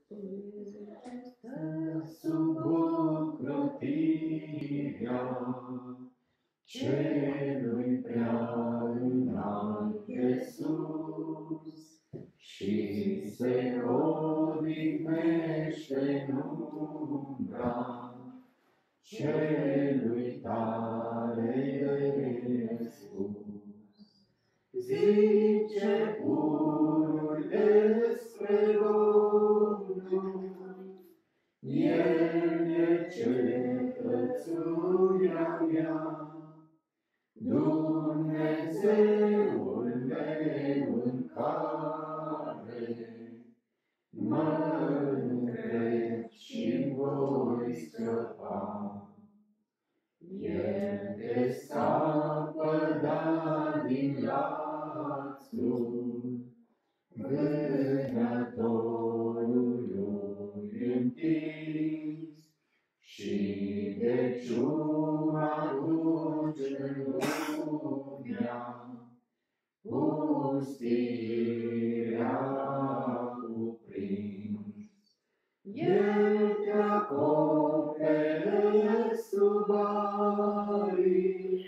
Sub ocrotirea celui prea înalt de sus și se odihnește în umbra celui tare de sus. Zice unul despre Domnul, El e cetățuia mea, Dumnezeul meu în care mă încred și voi scăpa. El te scapă, da, din lațul vânătorului întins și de ciuma duce în lumea pustirea cuprins. El te acopere sub arii,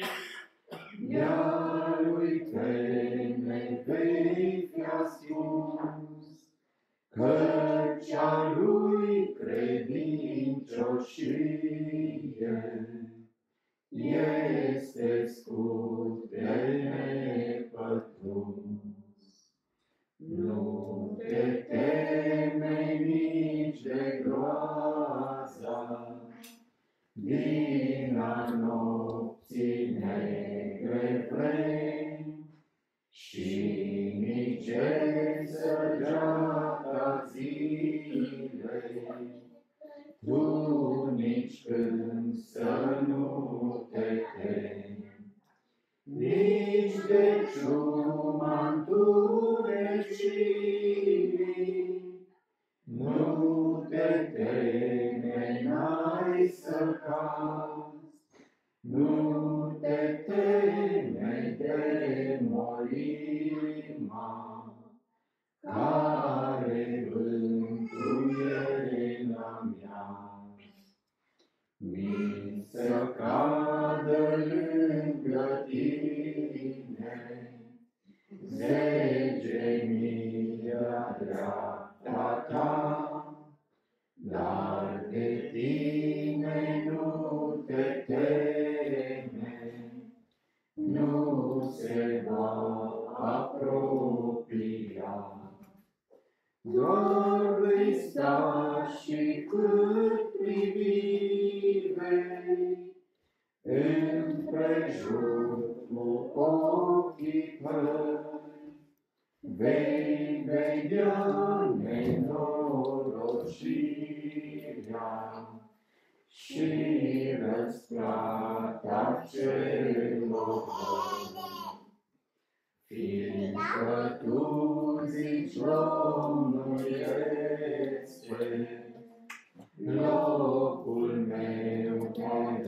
iar lui teme vei fi ascuns, căci a lui credincioșie este scut de nepătruns. Nu te teme nici de groaza din a nopții negre vremi și nici de săgeata zilei, tu nici când să nu te temi, nici de ciuma întunecii, nu te teme, n-ai să cazi, nu te teme de molima care mântuie n-amia. Mi să cadă lângă tine zegemia dreapta ta, dar de tine nu te teme, nu se va apropia. Doar vei sta și cât privivei împrejur cu ochii tăi, vei vedea nenorocirea și răsplata celor răi. Fiindcă tu zici, Domnul este locul meu de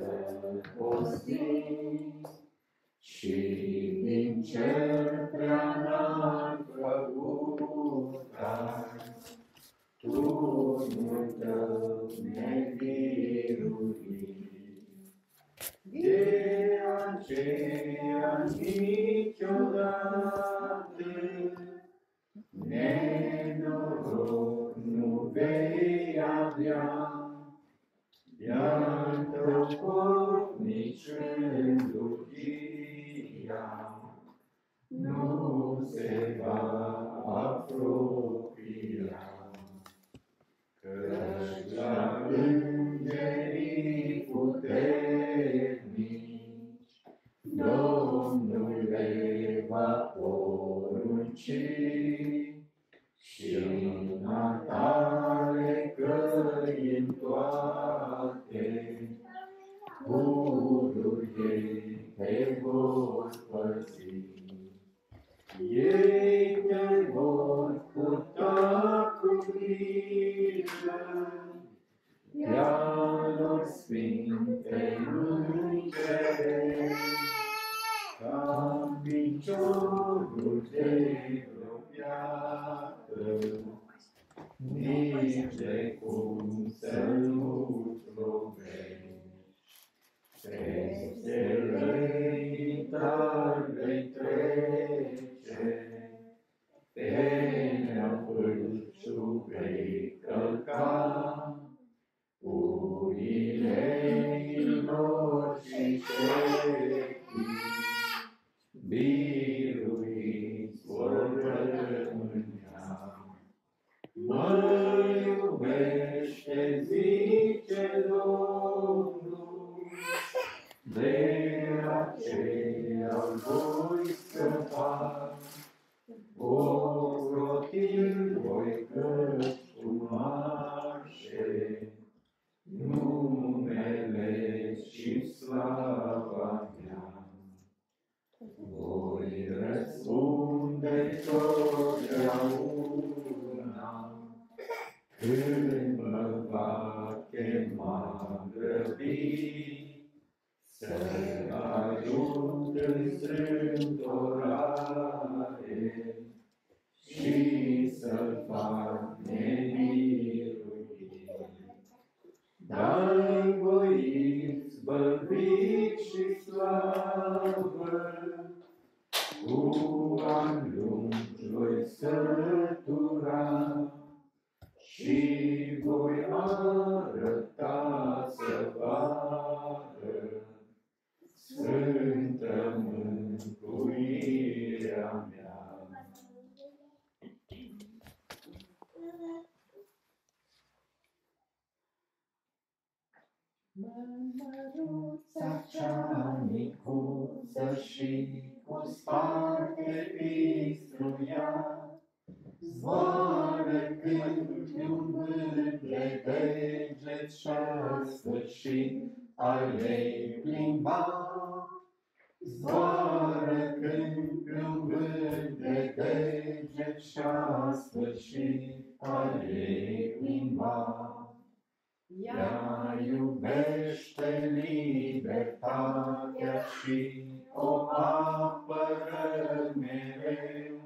răpostit și din cel prea înalt făcut-ai, turnul tău neviruit. De aceea niciodată nenoroc nu vei avea, de-al tău corp nici îndugia nu se va apropia. Căci la îngerii puternici Domnul le va porunci și în a tale căi în toate pururile te vor păzi. Ei te vor purta cu grijă, de-a lor sfinte îngerești, ca piciorul de vreo piatră, nici de cum să nu sluvești. Peste răii tale trece, pe neapârciu vei călca, puiile lor și șechii, biruiți vor rămânea. Mă iubește, zice Domnul, de aceea voi scăpa, ocrotil voi cunoaște numele și slava mea. Voi răspunde totdeauna când mă va chema grăbit, să ajut în strâmtorare și să fac nemiruit. Dar voi izbăvit și slavă, cu ani lungi voi sătura și voi arăta să vadă sfântă mântuirea mea. Măruța cea micuță și cu spate pistruia, zboară când un vânt de deget și-a sfârșit al ei plimba. Zboară când un vânt de deget și-a sfârșit al ei plimba. Ea iubește libertatea și o apără mereu.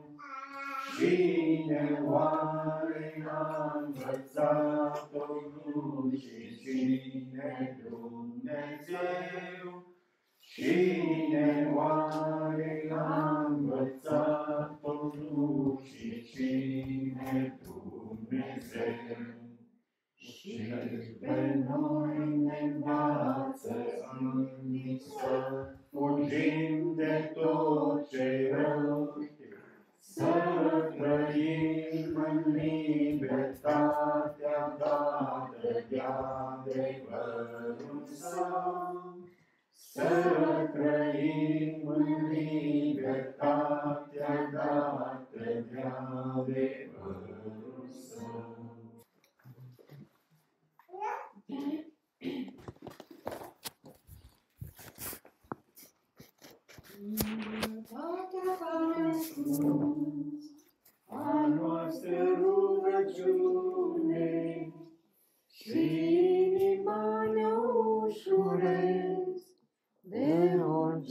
Cine oare a învățat-o, nu și cine Dumnezeu? Cine oare a învățat-o, nu și cine Dumnezeu? Și pe noi ne învață zilnic să fugim de tot ce rău, să trăim în libertatea dată de adevărul Său. Să trăim în libertatea dată de adevărul Său. Libertatea care ascunzi a noastră rugăciune și inima ne ușurezi de orice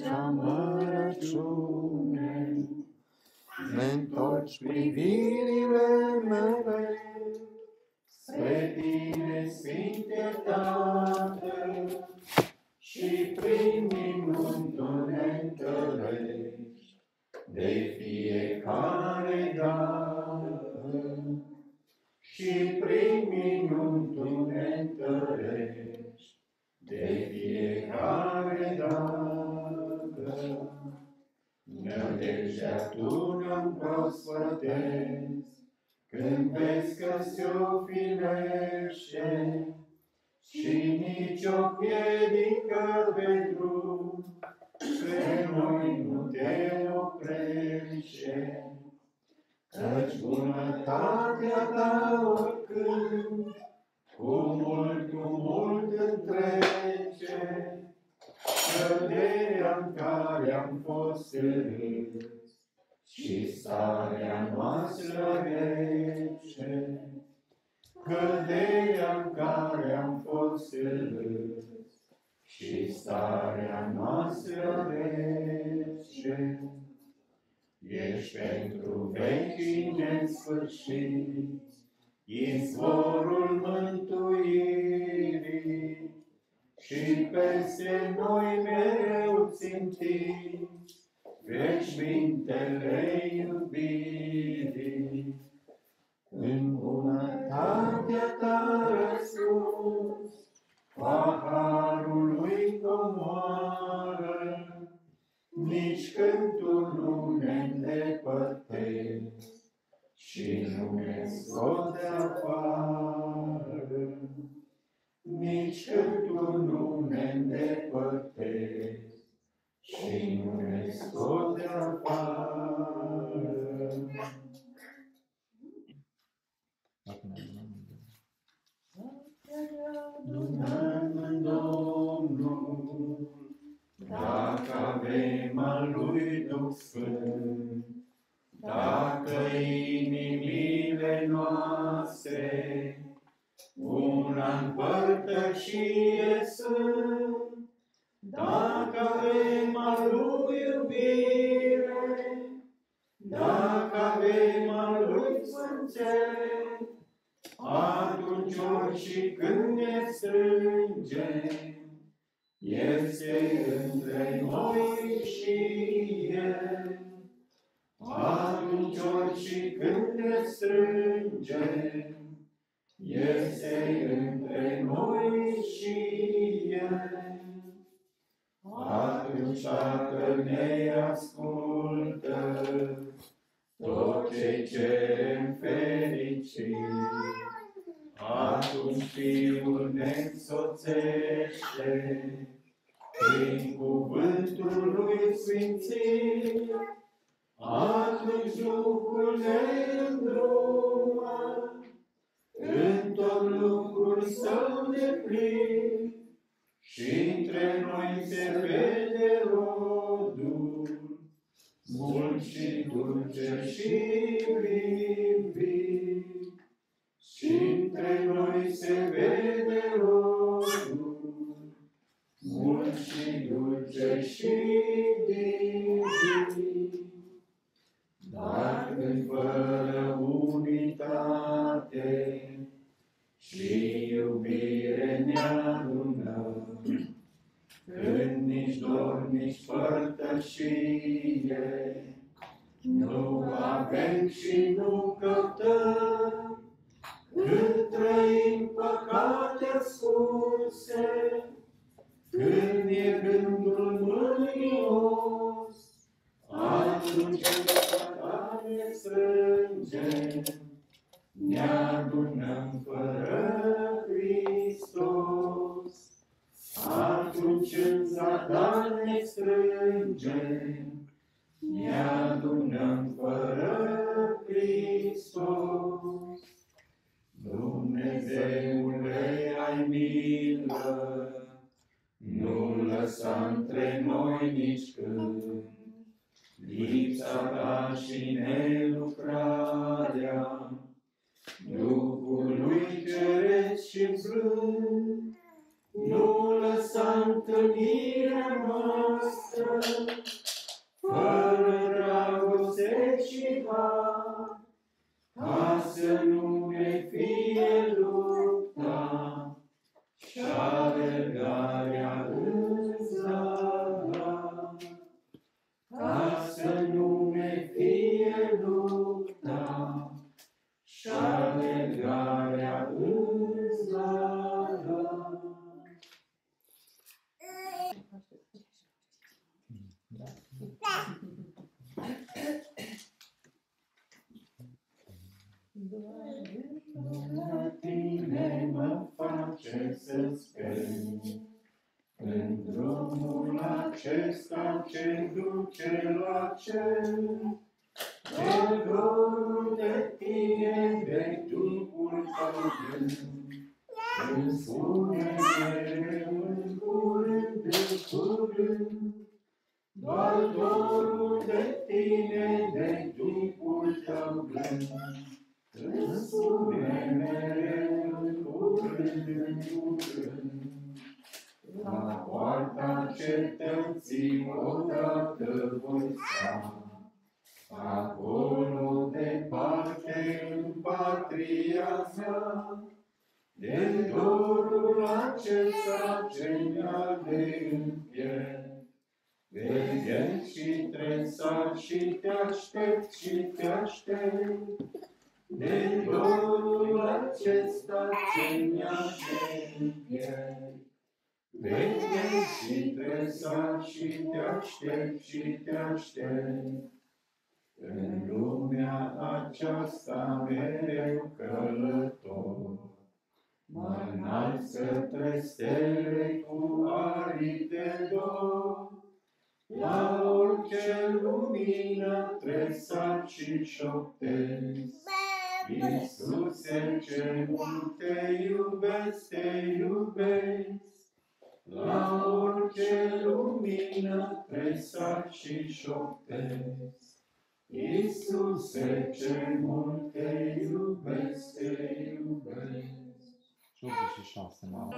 amărăciune. Ne-ntorci privirile mereu spre Tine, Sfinte Tată, și prin minuni Tu ne întărești de fiecare dată. Și prin minuni Tu ne întărești de fiecare dată. Nădejdea Tu ne-o prospătezi când vezi că se-o filește și nici o piedică pe drum pe noi nu Te oprește. Căci bunătatea Ta oricând cu mult întrece, căderea-n care am fost râs și starea noastră rece. Căderea-n care am fost râs și starea noastră rece. Ești pentru vecii nesfârșiți izvorul mântuirii, și peste noi mereu țintiți veșmintele iubirii. În bunătatea ta răspuns, paharul lui comoară, nici cântul nu ne îndepărtezi și nu ne scoți afară. Nici cântul nu ne îndepărtezi și nu ne scoți afară. Adunăm în Domnul, dacă avem al lui Duh Sfânt, dacă inimile noastre una împărtășie sunt, dacă avem al lui iubire, dacă avem al lui sfânțenie, atunci ori și când ne strângem, este între noi și El. Atunci ori și când ne strângem, este între noi și El. Atunci dacă ne ascultă tot ce cerem fericit, atunci Fiul ne însoțește prin cuvântul lui sfințit. Atunci Duhul ne îndrumă în tot lucrul său de plin și între noi se vede rodul mult și dulce și vivit. Și între noi se vede rodul mult și dulce și divin. Dar când fără unitate și iubire ne adunăm, când nici dor, nici părtășie nu avem și nu căutăm, când trăim păcate ascunse, când e gândul mânios, atunci ne strângem, ne adunăm fără Hristos. Atunci în zadar ne strângem, ne adunăm fără Hristos. Dumnezeule, ai milă, nu lăsa între noi nici când lipsa ta și nelucrarea Duhului Ceresc și blând. Nu lăsa întâlnirea noastră fără dragoste și har, ca să nu ne fie lupta și alergarea în zadar. Ca să nu ne fie lupta și alergarea în zadar. La tine mă face să sper, în drumul acesta ce duce la cer, de dorul de tine, de Duhul tău gând, îmi spune mereu în curând, în curând, doar dorul de tine, de Duhul tău gând, îmi spune mereu în curând, în curând. La poarta cetății odată voi sta, acolo departe în patria trezească de dorul acesta ce mi-a de înfiert. Vegheți și tresar și te aștept și te aștept de dorul acesta ce mi-a de înfiert. Vegheți și tresar și te aștept și te aștept. În lumea aceasta mereu călător, mă înalț către stele cu aripi de dor. La orice lumină tresar și șoptesc. Iisuse, ce mult te iubesc, te iubesc. La orice lumină tresar și șoptesc. Iisuse, ce mult te iubesc, te iubesc. 86, mamă.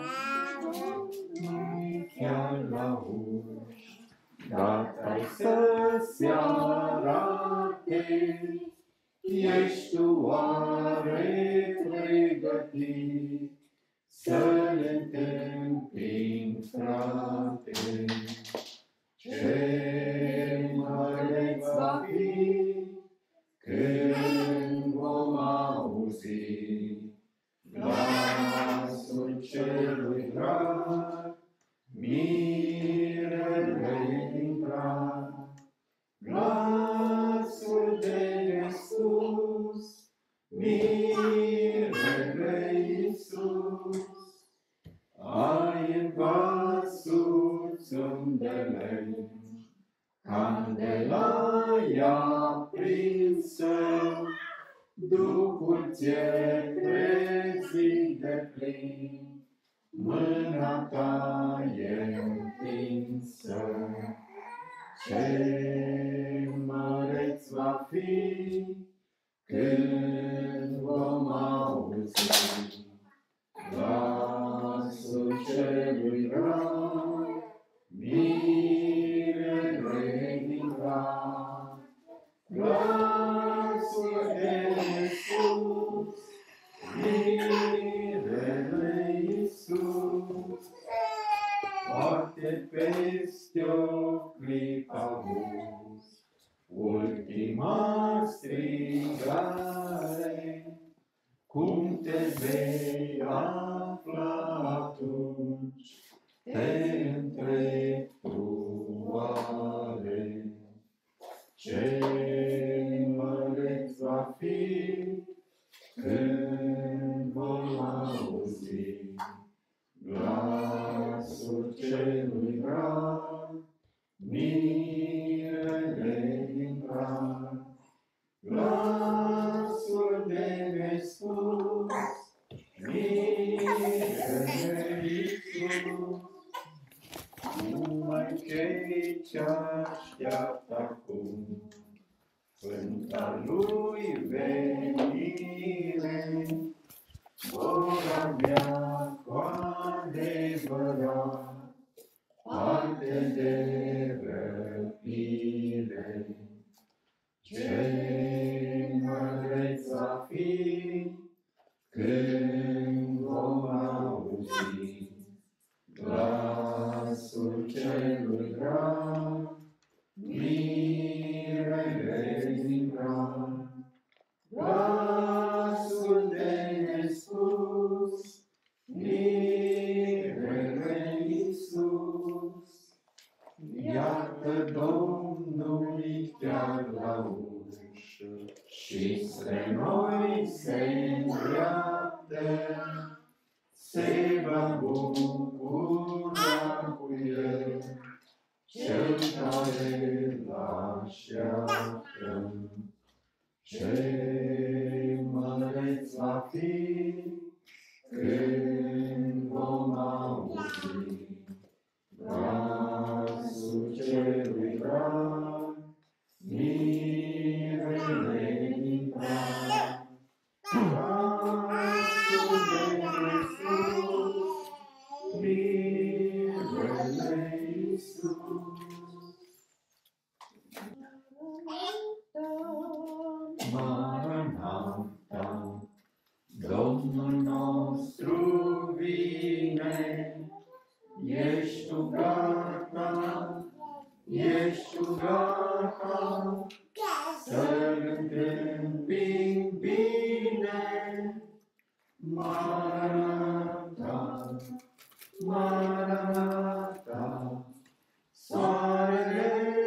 Chiar la uși, gata-i să-ți arate, ești tu oare pregătit să-l întâmpini, frate? Ce mare va fi când vom auzi glasul celui drag, mirele din prag, glasul de Iisus, mirele Iisus. Ai în vasul-ți unde lemn, candelaia aprinsă, Duhul ți-e trezit de plin, mâna ta e întinsă. Ce măreț va fi când vom auzi glasul celui drag, mirele din prag, glasul de Iisus, mirele Iisus. Poate peste o clipă auzi ultima strigare, cum te vei afla atunci, te întrebi tu oare. Ce măreț va fi când vom auzi glasul celui drag, mirele din prag, glasul de Iisus, mirele Iisus. Numai cei ce așteaptă acum Sfânta lui venire vor avea cu adevărat parte de răpire. Ce măreț va fi când vom auzi glasul celui drag, mirele din prag, glasul de Iisus, mirele Iisus. Iată Domnul chiar la ușă și spre noi se îndreaptă, se va bucura cu el cel care l-așteaptă. Ce măreț va fi când vom auzi glasul celui drag, mirele din prag, glasul de Iisus, mirele Iisus. Maranatha, Ești tu gata, ești tu gata, să-L întâmpini bine. Maranata, Maranata, soarele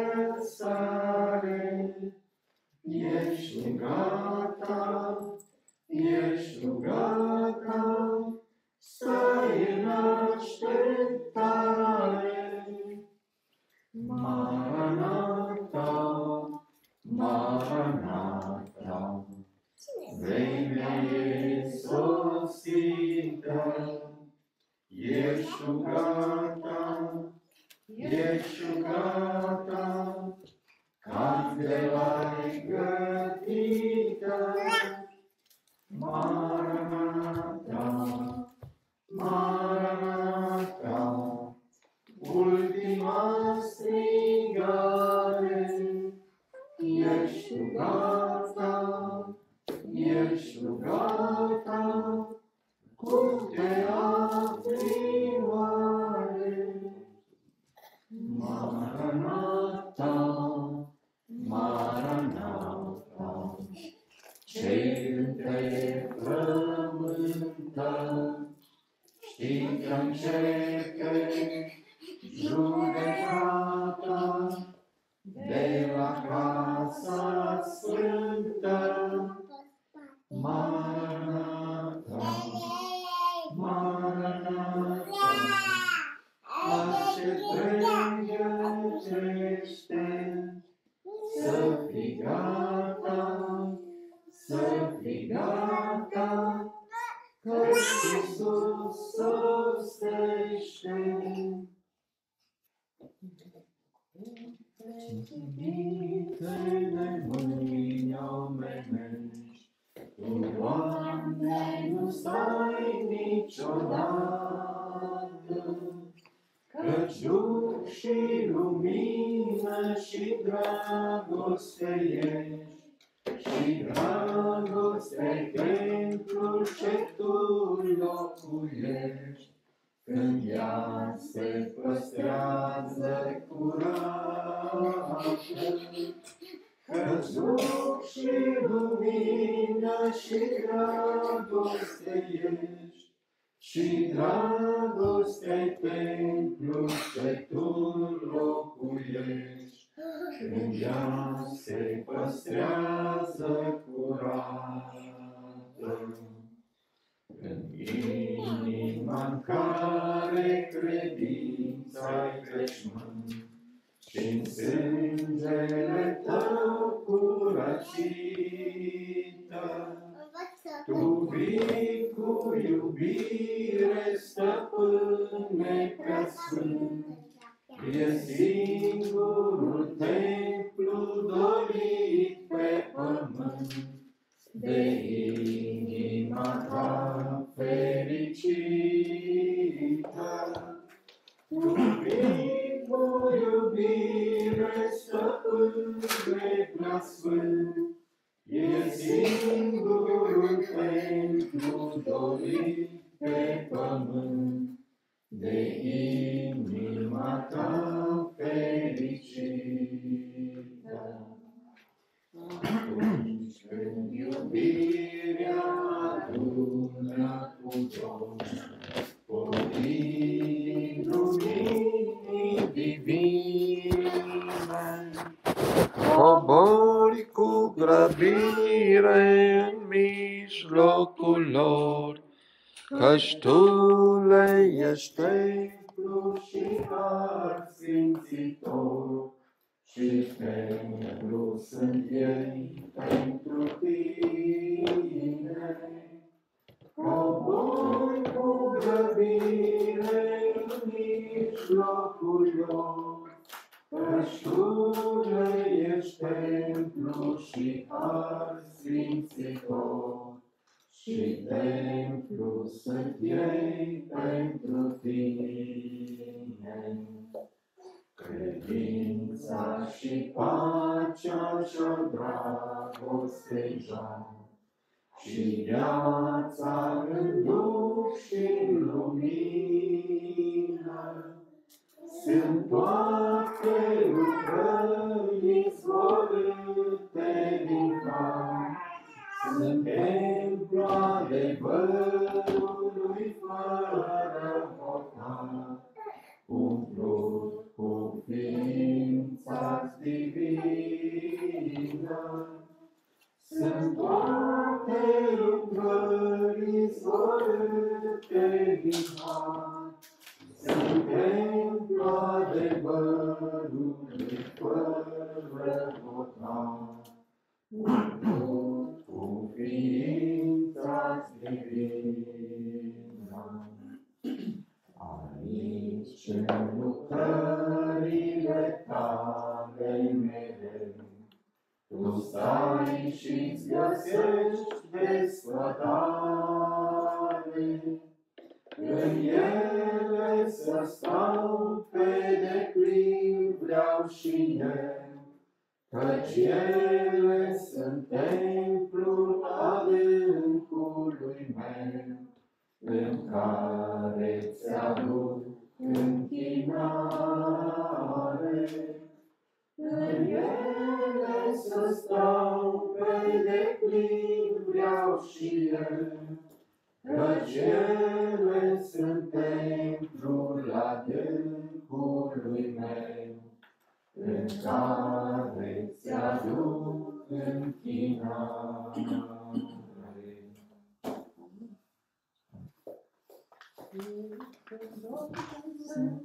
răsare, ești tu gata, ești tu gata, stai în așteptare. Maranata, Maranata, vremea e sosită, ești tu gata, ești tu gata, candela-i gătită. Maranata, Maranata, ultima strigare, ești tu gata, ești tu gata, cum te afli oare? Maranata, Maranata, cei între frământă, știi că începe judecata de la casa sfântă. Maranata, Maranata, ce pregătește, să fii gata, să fii gata, că-ți Iisus sosește. Cuvintele mâini omenești, Tu, Doamne, nu stai niciodată, căci Duh și lumină și dragoste ești, și dragoste pentru ce Tu locuiești. Când ea se păstrează curată, căci Duh și lumină și dragoste ești, și dragoste pentru ce Tu locuiești. Când ea se păstrează curată, în inima-n care credința-i veșmânt, și-n sângele Tău curățită, Tu vii cu iubire, Stăpâne preasfânt, e singurul templu dorit pe pământ de inima Ta fericită. Tu vii cu iubire, Stăpâne preasfânt, e singurul templu dorit pe pământ de inima Ta fericită. Atunci când iubirea adună cu toți, pornind luminii divine, cobori cu grăbire în mijlocul lor, căci Tu le ești templu și har sfințitor, și templu sunt ei pentru Tine. Cobori cu grăbire în mijlocul lor, căci Tu le ești templu și har sfințitor, și templu sunt ei pentru Tine. Credința și pacea și-o dragoste-ja, și viața în Duh și în lumină, adevărului fără hotar, umplut cu ființa divină. Sunt toate lucrări izvorâte din har, sunt templu adevărului fără hotar, umplut cu ființa divină. Aici, în lucrările tale mereu, tu stai și-ți găsești desfătare. În ele să stau pe deplin vreau și eu, căci ele sunt templul adâncului meu, în care ți-aduc închinare. În ele să stau pe deplin vreau și eu, căci ele sunt templul adâncului meu, în care ți-aduc închinare. Sunt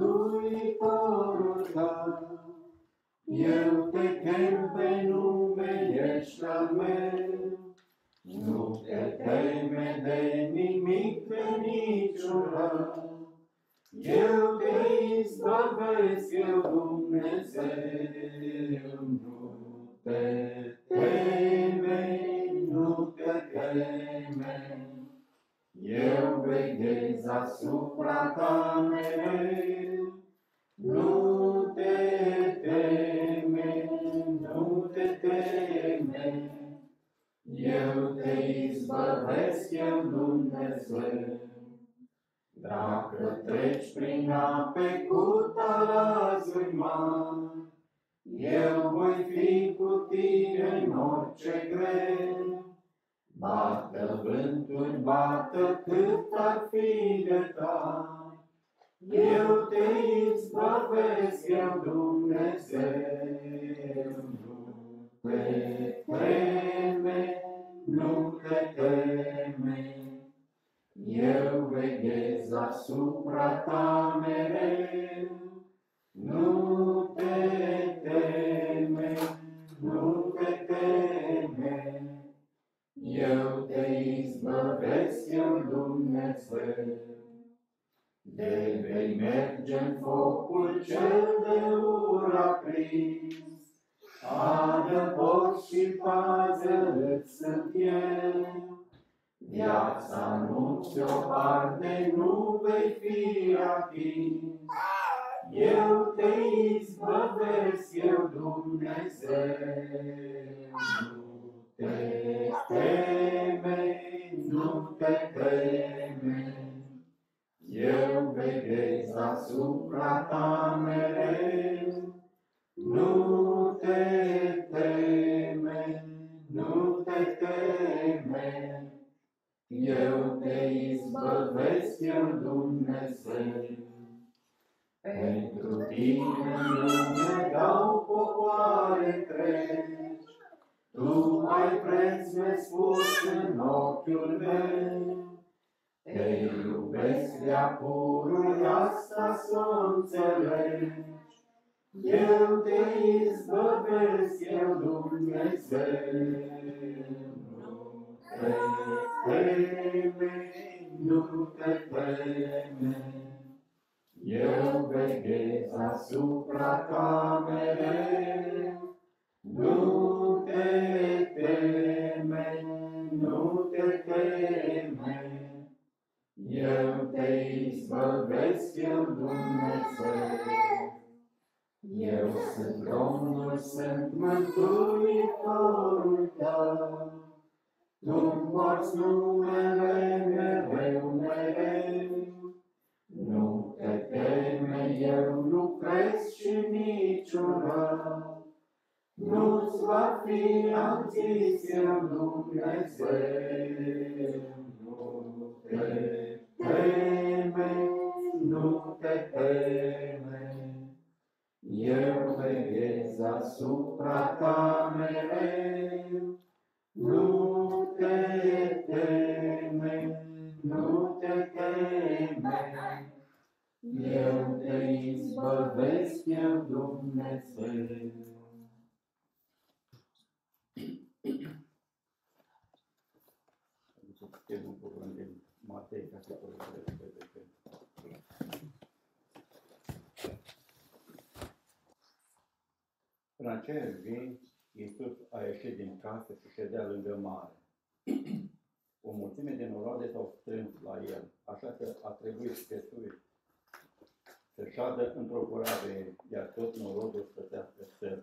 Mântuitorul tău, eu te chem pe nume, ești al meu. Nu te teme de nimic, de niciun rău. Eu te izbăvesc, eu Dumnezeu. Nu te teme, nu te teme. Eu veghez asupra ta mereu. Nu te teme, nu te teme. Eu te izbăvesc, eu Dumnezeu. Dacă treci prin ape cu talazuri mari, eu voi fi cu tine în orice greu. Bată vântul, bată cât ar fi de tare, eu te izbăvesc, eu Dumnezeu. Nu te teme, nu te teme. Eu veghez asupra ta mereu. Nu te teme, nu te teme. Eu te izbăvesc, eu Dumnezeu. De vei merge în focul cel de ură aprins, adăpost și pază îți sunt eu. Viața nu ți-o arde, nu vei fi atins. Eu te izbăvesc, eu Dumnezeu. Nu te teme, nu te teme. Eu veghez asupra ta mereu. Nu te teme, nu te teme. Eu te izbăvesc, eu Dumnezeu. Pentru tine lume dau popoare întregi. Tu ai preț nespus în ochiul meu. Te iubesc de-a pururi, asta s-o înțelegi. Eu te izbăvesc, eu Dumnezeu. Nu te teme, nu te teme. Eu veghez asupra ta mereu. Nu te teme, nu te teme. Eu te izbăvesc, eu Dumnezeu. Eu sunt Domnul, sunt Mântuitorul tău. Tu-mi porți numele mereu, mereu. Nu te teme, eu lucrez și niciun rău. Nu-ți va fi anțis, eu Dumnezeu. asupra ta mereu. Nu te teme, nu te teme, eu te izbăvesc, eu Dumnezeu. Citim un cuvânt din Matei, capitolul 13. În aceea zi, Iisus a ieșit din casă și ședea lângă mare. O mulțime de noroade s-au strâns la el, așa că a trebuit Iisus să șadă într-o corabie, iar tot norodul stătea pe țăr.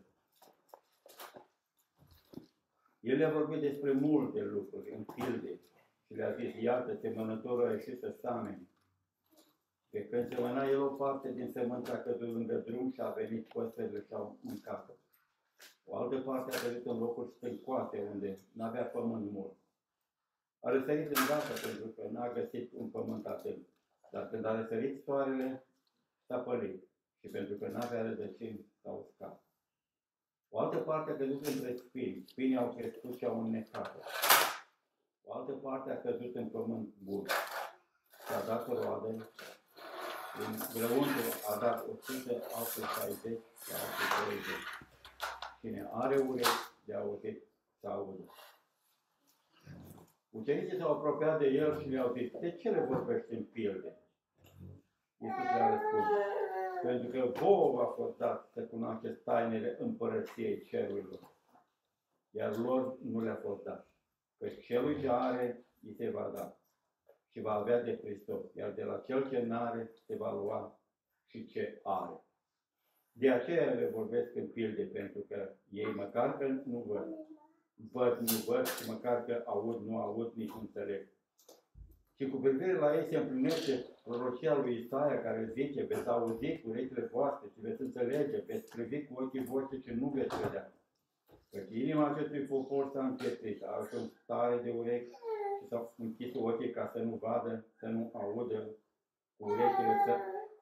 El le-a vorbit despre multe lucruri în pilde și le-a zis: iată, semănătorul a ieșit să samene. Pe când semăna el o parte din sămânța a căzut lângă drum și a venit păsările și au mâncat-o. O altă parte a căzut în locuri stâncoate unde n-avea pământ mult. A răsărit îndată pentru că n-a găsit un pământ adânc. Dar când a răsărit soarele, s-a pălit și pentru că n-avea rădăcini, s-a uscat. O altă parte a căzut între spini. Spinii au crescut și au înnecat-o. O altă parte a căzut în pământ bun și a dat roade. În grăuntul a dat 100, altul 60 și altul 30. Cine are urechi de auzit, să audă. Ucenicii s-au apropiat de el și le-au zis: de ce le vorbești în pilde? Iisus le-a răspuns: pentru că vouă v-a fost dat să cunoașteți tainele împărăției cerurilor, iar lor nu le-a fost dat. Căci celui ce are, îi se va da și va avea de Hristos, iar de la cel ce n-are, se va lua și ce are. De aceea le vorbesc în pilde, pentru că ei măcar că nu văd, nu văd, și măcar că aud, nu aud, nici nu înțeleg. Și cu privire la ei se împlinește prorocia lui Isaia, care zice: veți auzi cu urechile voastre și veți înțelege, veți privi cu ochii voștri și nu veți vedea. Căci inima acestui popor s-a împietrit, a ajuns tare de urechi și s-au închis ochii ca să nu vadă, să nu audă, cu urechile să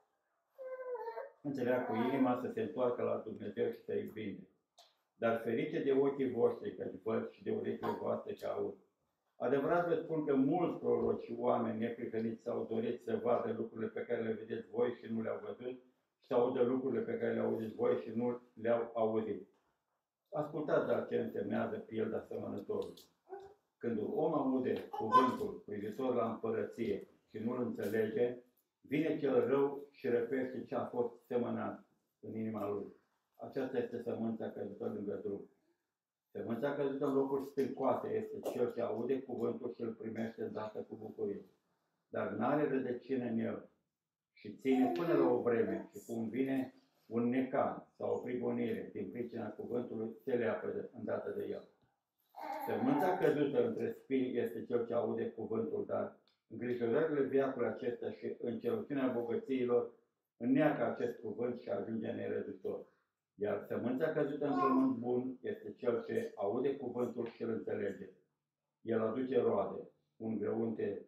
înțeleagă, cu inima să se întoarcă la Dumnezeu și să-i vinde. Dar ferice de ochii voștri, căci văd, și de urechile voastre că aud. Adevărat vă spun că mulți proroci și oameni neprihăniți s-au dorit să vadă lucrurile pe care le vedeți voi și nu le-au văzut, și să audă lucrurile pe care le auziți voi și nu le-au auzit. Ascultați dar ce însemnează pilda sămănătorului. Când un om aude cuvântul privitor la împărăție și nu-l înțelege, vine cel rău și răpește ce a fost semănat în inima lui. Aceasta este sămânța căzută lângă drum. Sămânța căzută în locuri stâncoase este cel ce aude cuvântul și îl primește îndată cu bucurie. Dar n-are rădăcină în el și ține până la o vreme, și cum vine un necaz sau o prigonire din pricina cuvântului, se leapă îndată de el. Sămânța căzută între spini este cel ce aude cuvântul, dar îngrijorările veacului acestea și încelăciunea bogățiilor înneacă acest cuvânt și ajunge nerăzitor. Iar sămânța căzută în pământ bun este cel ce aude cuvântul și îl înțelege. El aduce roade, un grăunte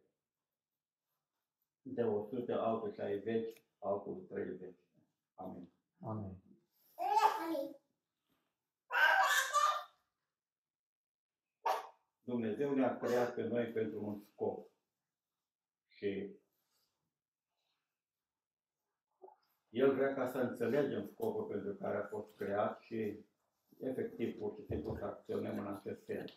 de 100, altul 60, altul 30. Amin. Amin. Dumnezeu ne-a creat pe noi pentru un scop. Și El vrea ca să înțelegem scopul pentru care a fost creat și efectiv pur și simplu să acționăm în acest sens.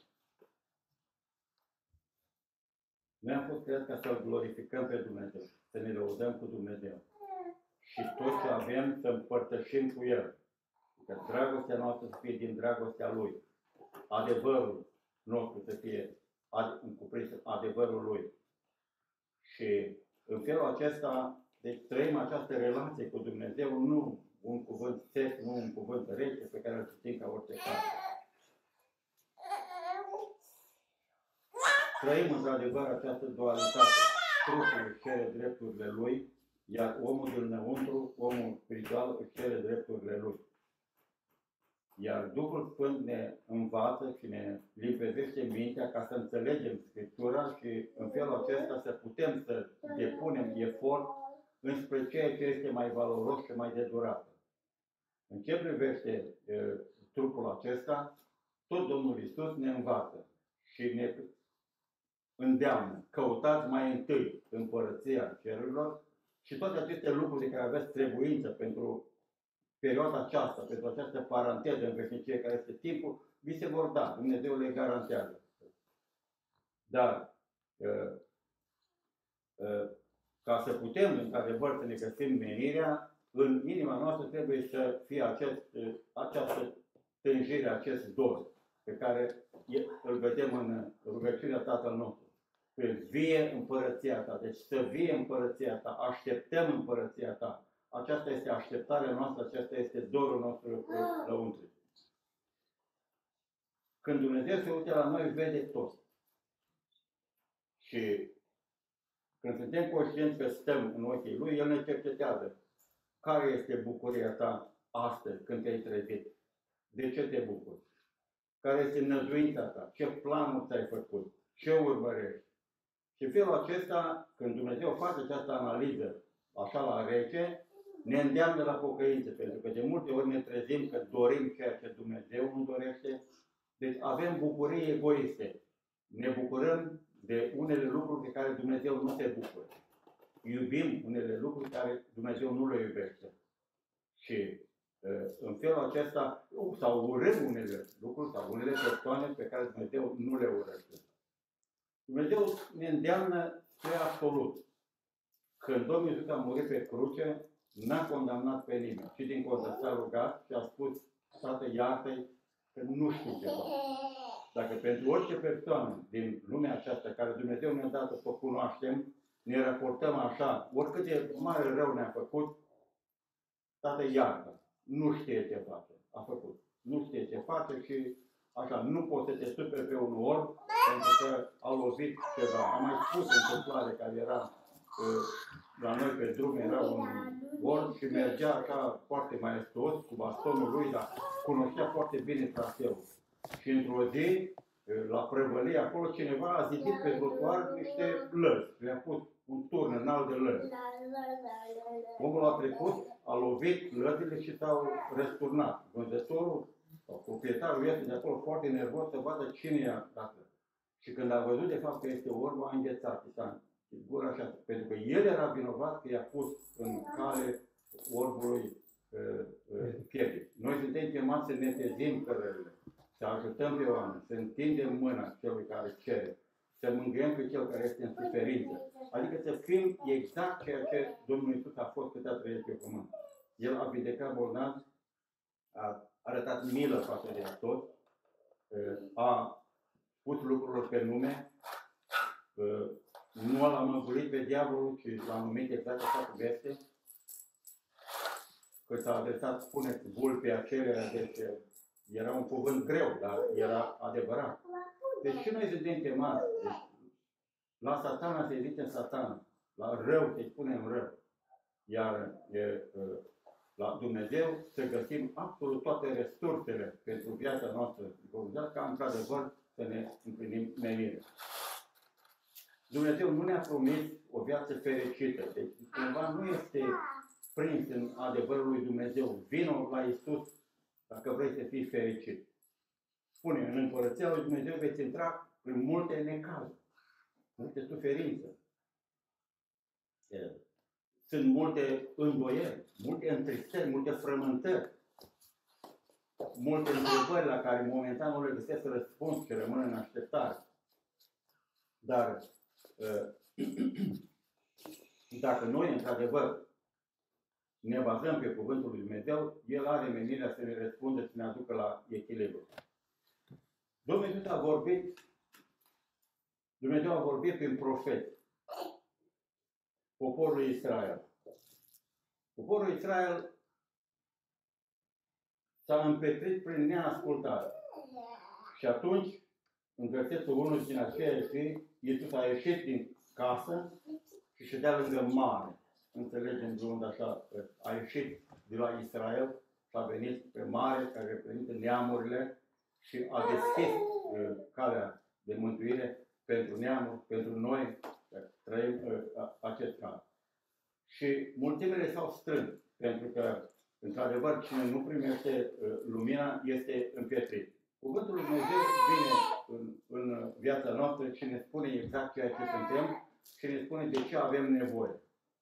Noi am fost creat ca să-L glorificăm pe Dumnezeu, să ne lăudăm cu Dumnezeu. Și tot ce avem să împărtășim cu El. Că dragostea noastră să fie din dragostea Lui. Adevărul nostru să fie cuprins în adevărul Lui. Și în felul acesta, deci trăim această relație cu Dumnezeu, nu un cuvânt sec, nu un cuvânt rece pe care îl citim ca orice carte. Trăim într-adevăr această dualitate. Trupul își cere drepturile lui, iar omul dinăuntru, omul spiritual, își cere drepturile lui. Iar Duhul Sfânt ne învață și ne limpezește mintea ca să înțelegem Scriptura și în felul acesta să putem să depunem efort înspre ceea ce este mai valoros și mai de durată. În ce privește trupul acesta, tot Domnul Iisus ne învață și ne îndeamnă. Căutați mai întâi împărăția cerurilor și toate aceste lucruri de care aveți trebuință pentru perioada aceasta, pentru această paranteză în veșnicie care este timpul, vi se vor da. Dumnezeu le garantează. Dar ca să putem, într-adevăr, să ne găsim menirea, în inima noastră trebuie să fie această tânjire, acest dor pe care îl vedem în rugăciunea Tatăl nostru. Că vie împărăția ta. Deci să vie împărăția ta. Așteptăm împărăția ta. Aceasta este așteptarea noastră, acesta este dorul nostru lăuntric. Când Dumnezeu se uită la noi, vede tot. Și când suntem conștienți că stăm în ochii Lui, El ne cercetează. Care este bucuria ta astăzi când te-ai trezit? De ce te bucuri? Care este năzuința ta? Ce planuri ți-ai făcut? Ce urmărești? Și în felul acesta, când Dumnezeu face această analiză, așa la rece, ne îndeamnă la pocăință, pentru că de multe ori ne trezim că dorim ceea ce Dumnezeu nu dorește. Deci avem bucurii egoiste. Ne bucurăm de unele lucruri de care Dumnezeu nu se bucură. Iubim unele lucruri care Dumnezeu nu le iubește. Și în felul acesta, sau urâm unele lucruri sau unele persoane pe care Dumnezeu nu le urăște. Dumnezeu ne îndeamnă spre absolut. Când Domnul Iisus a murit pe cruce, n-a condamnat pe nimeni. Și din contră s-a rugat și a spus: Tată, iartă-i că nu știu ce fac. Dacă pentru orice persoană din lumea aceasta care Dumnezeu ne-a dat să o cunoaștem, ne raportăm așa, oricât de mare rău ne-a făcut, Tată, iartă, nu știe ce face, a făcut. Nu știe ce face și așa, nu poți să te superi pe un orb pentru că a lovit ceva. Am mai spus întâmplare care era la noi pe drum, era un orb și mergea așa foarte maestos cu bastonul lui, dar cunoștea foarte bine traseul. Și într-o zi, la prăvălie, acolo cineva a zidit pe trotuar niște lăzi. Le-a pus un turn înalt de lăzi. Omul a trecut, a lovit lăzile și s-au răsturnat. Vânzătorul sau proprietarul este de acolo foarte nervos să vadă cine i-a dat. Și când a văzut de fapt că este orb, a înghețat. Gura așa, pentru că el era vinovat că i-a pus în cale orbului piedici. Noi suntem chemați să netezim cărările, să ajutăm pe oameni, să întindem mâna celui care cere, să mângâiem pe cel care este în suferință. Adică să fim exact ceea ce Domnul Iisus a fost cât a trăit pe pământ. El a vindecat bolnavi, a arătat milă față de toți, a pus lucrurile pe nume, nu l-a mântuit pe diavolul, ci l-a numit exact așa cum este. Că s-a adresat, spuneți, vulpii acelea, deci era un cuvânt greu, dar era adevărat. Deci și noi suntem chemați. Deci, la Satana se zice Satana, la rău se spunem rău. Iar la Dumnezeu să găsim absolut toate resursele pentru viața noastră, ca într-adevăr să ne împlinim menirea. Dumnezeu nu ne-a promis o viață fericită. Deci cumva nu este prins în adevărul lui Dumnezeu. Vino la Iisus dacă vrei să fii fericit. Spune, în împărăția lui Dumnezeu veți intra prin multe necazuri, multe suferințe. Sunt multe îndoieli, multe întristări, multe frământări, multe întrebări la care momentan nu le găsesc răspuns și rămân în așteptare. Dar dacă noi, într-adevăr, ne bazăm pe cuvântul lui Dumnezeu, El are menirea să ne răspundă, să ne aducă la echilibru. Domnul Iisus a vorbit, Dumnezeu a vorbit prin profeți poporul Israel. Poporul Israel s-a împetrit prin neascultare. Și atunci, în versetul 1 din aceea zi, Iisus a ieșit din casă și ședea lângă mare. Înțelegem de unde așa, a ieșit de la Israel și a venit pe mare, care reprezintă neamurile, și a deschis calea de mântuire pentru neamuri, pentru noi, care trăim acest cal. Și mulțimile s-au strâns, pentru că într-adevăr, cine nu primește lumina este împietrit. Cuvântul lui Dumnezeu vine în viața noastră și ne spune exact ceea ce suntem și ne spune de ce avem nevoie.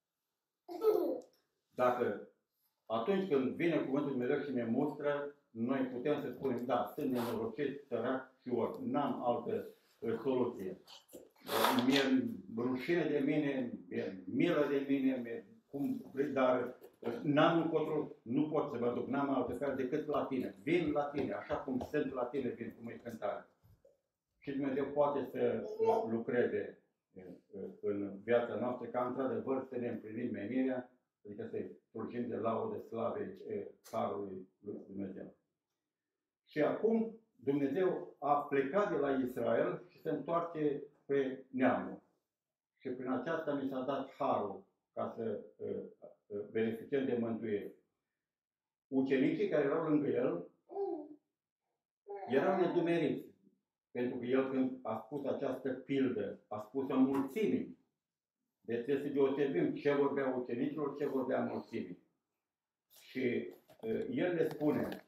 Dacă atunci când vine cuvântul lui Dumnezeu și ne mustră, noi putem să spunem, da, sunt nenorocit, sărac și orb, n-am altă soluție. Mi-e rușine de mine, mi-e milă de mine, dar n-am încotro, nu pot să mă duc, n-am altă cale decât la tine. Vin la tine, așa cum sunt la tine, vin cum e cântare. Și Dumnezeu poate să lucreze în viața noastră, ca într-adevăr să ne împlinim menirea, adică să slujim de laudă slavei Harului lui Dumnezeu. Și acum Dumnezeu a plecat de la Israel și se întoarce pe neamul. Și prin aceasta mi s-a dat harul ca să beneficiem de mântuire. Ucenicii care erau lângă el erau nedumeriți. Pentru că el, când a spus această pildă, a spus-o mulțimii. Deci trebuie să deosebim ce vorbea ucenicilor, ce vorbea mulțimii. Și el le spune,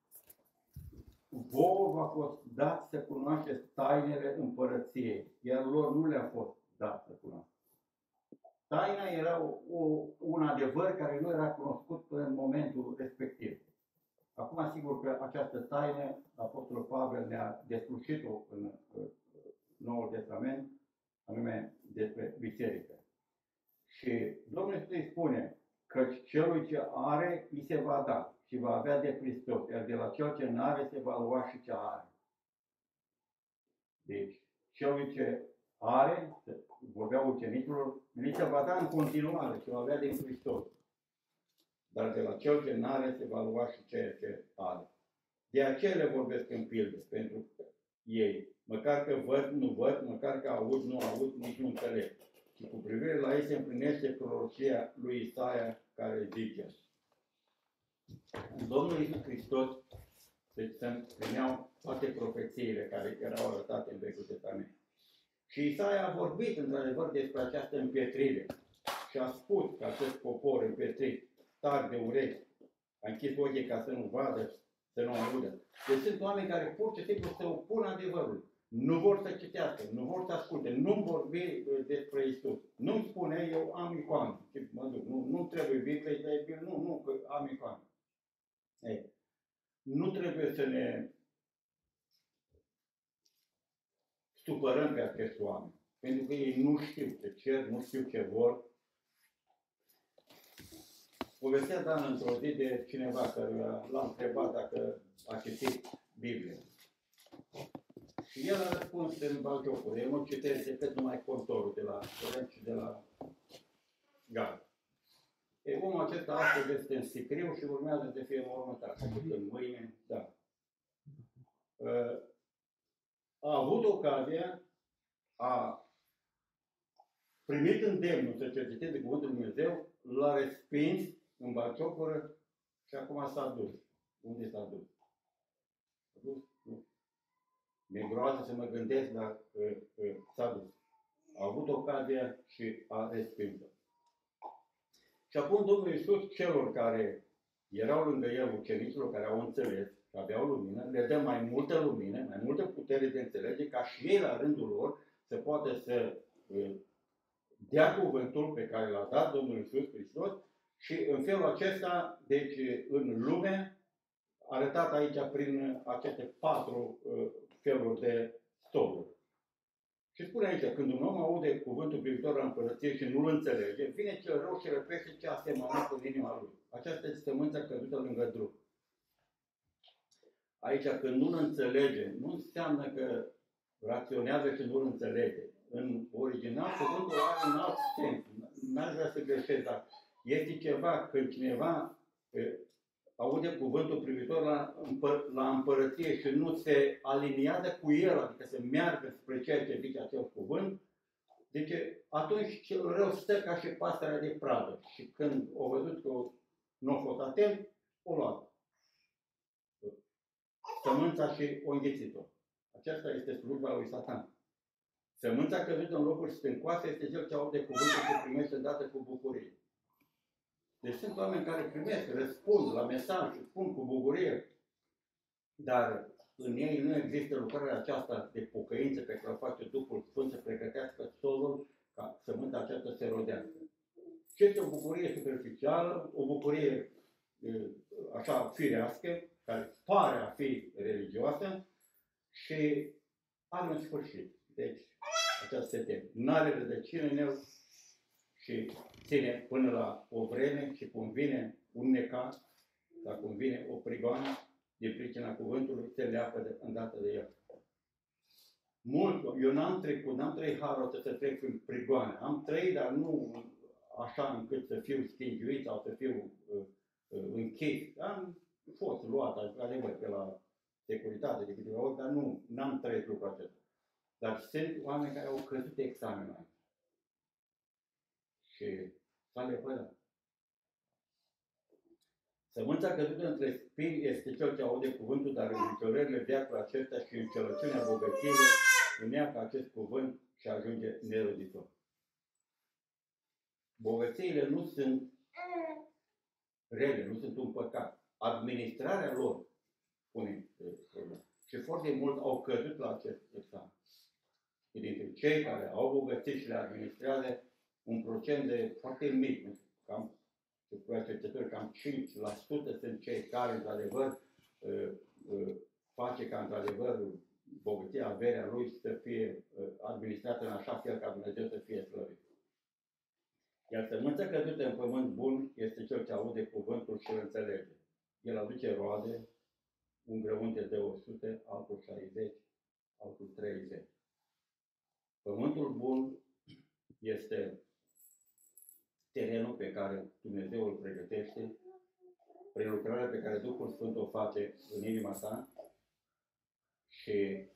vouă v-a fost dat să cunoașteți tainele împărăției, iar lor nu le-a fost dat să cunoaște. Taina era un adevăr care nu era cunoscut până în momentul respectiv. Acum, sigur că această taină, Apostolul Pavel ne-a deslușit-o în Noul Testament, anume despre biserică. Și Domnul îi spune că celui ce are, îi se va da și va avea de Hristos, iar de la cel ce nu are, se va lua și ce are. Deci, celui ce are, vorbea ucenicilor, li se va da în continuare și va avea de Hristos. Dar de la cel ce nu are, se va lua și ceea ce are. De aceea le vorbesc în pilde, pentru că ei, măcar că văd, nu văd, măcar că aud, nu aud, nici nu înțeleg. Și cu privire la ei se împlinește prorocia lui Isaia, care zice, în Domnul Iisus Hristos se împlineau toate profețiile care erau arătate în Vechiul Testament. Și Isaia a vorbit într-adevăr despre această împietrire și a spus că acest popor împietrit, tari de urechi, a închis ochii ca să nu vadă, să nu audă. Deci sunt oameni care pur și simplu se opun adevărului. Nu vor să citească, nu vor să asculte, nu vorbi despre Isus. Nu-mi spune, eu am icoane. Mă duc, nu trebuie Biblie, dar e Biblie, nu, că am icoane. Ei, nu trebuie să ne supărăm pe acești oameni. Pentru că ei nu știu ce cer, nu știu ce vor. Povestea Dan într-o zi de cineva care l-a întrebat dacă a citit Biblia. Și el a răspuns în bagiocuri. Eu nu citesc decât numai contorul de la Corent și de la Gal. E, omul acesta astăzi este în sicriu și urmează să fie înmormântat. În mâine, da. A avut ocazia, a primit îndemnul să cerceteze cuvântul lui Dumnezeu, l-a respins în bagiocură și acum s-a dus. Unde s-a dus? S-a dus? Nu. Mi-e groază să mă gândesc, dar s-a dus. A avut ocazia și a respins-o. Și acum Domnul Iisus celor care erau lângă el, ucenicilor care au înțeles, că aveau lumină, le dă mai multă lumină, mai multă putere de înțelege, ca și ei la rândul lor să poată să dea cuvântul pe care l-a dat Domnul Iisus Hristos și în felul acesta, deci în lume, arătat aici prin aceste 4 feluri de stoluri. Și spune aici, când un om aude cuvântul privitor la împărăție și nu-l înțelege, vine cel rău și răpește ce a semănat în inima lui. Aceasta este sămânța căzută lângă drum. Aici, când nu-l înțelege, nu înseamnă că raționează și nu-l înțelege. În original, cuvântul are un alt sens. N-aș vrea să greșesc, dar este ceva, când cineva aude cuvântul privitor la împărăție și nu se aliniază cu el, adică să meargă spre ceea ce zice acel cuvânt, deci atunci cel rău stă ca și pasărea de pradă. Și când o văzut că nu a fost atent, o luat sămânța și o înghițit-o. Aceasta este slujba lui Satan. Sămânța căzută în locuri stâncoase este cel ce aude cuvântul și primește îndată cu bucurie. Deci sunt oameni care primesc, răspund la mesaj și spun cu bucurie, dar în ei nu există lucrarea aceasta de pocăință pe care o face Duhul Sfânt să pregătească solul ca sămânța aceasta să se rodească. Și este o bucurie superficială, o bucurie așa firească, care pare a fi religioasă și are un sfârșit. Deci, aceasta este, n-are rădăcină în el și ține până la o vreme și cum vine un necaz, sau cum vine o prigoană, din pricina cuvântului, se leapă de îndată de el. Mult, eu n-am trăit harul să trec prin prigoane. Am trăit, dar nu așa încât să fiu stinguit sau să fiu închis. Am fost luat, adevăr, pe la securitate de câteva ori, dar n-am trăit lucrul acesta. Dar sunt oameni care au căzut examenul și s-a lepădat. Sămânța căzută între spini este cel ce aude cuvântul, dar în încercările veacului acesta și înțelepciunea bogățiilor îneacă acest cuvânt și ajunge neroditor. Bogățiile nu sunt rele, nu sunt un păcat. Administrarea lor pune problema. Și foarte mult au căzut la acest examen. Și dintre cei care au bogății și le administrează, un procent de foarte mic, cam cam 5% sunt cei care, într-adevăr, face ca, într-adevăr, bogăția, averea lui să fie administrată în așa fel ca Dumnezeu să fie slăvit. Iar sămânța căzută în pământ bun este cel ce aude cuvântul și îl înțelege. El aduce roade, un grăunte de 100, altul 60, altul 30. Pământul bun este terenul pe care Dumnezeu îl pregătește, prelucrarea pe care Duhul Sfânt o face în inima ta și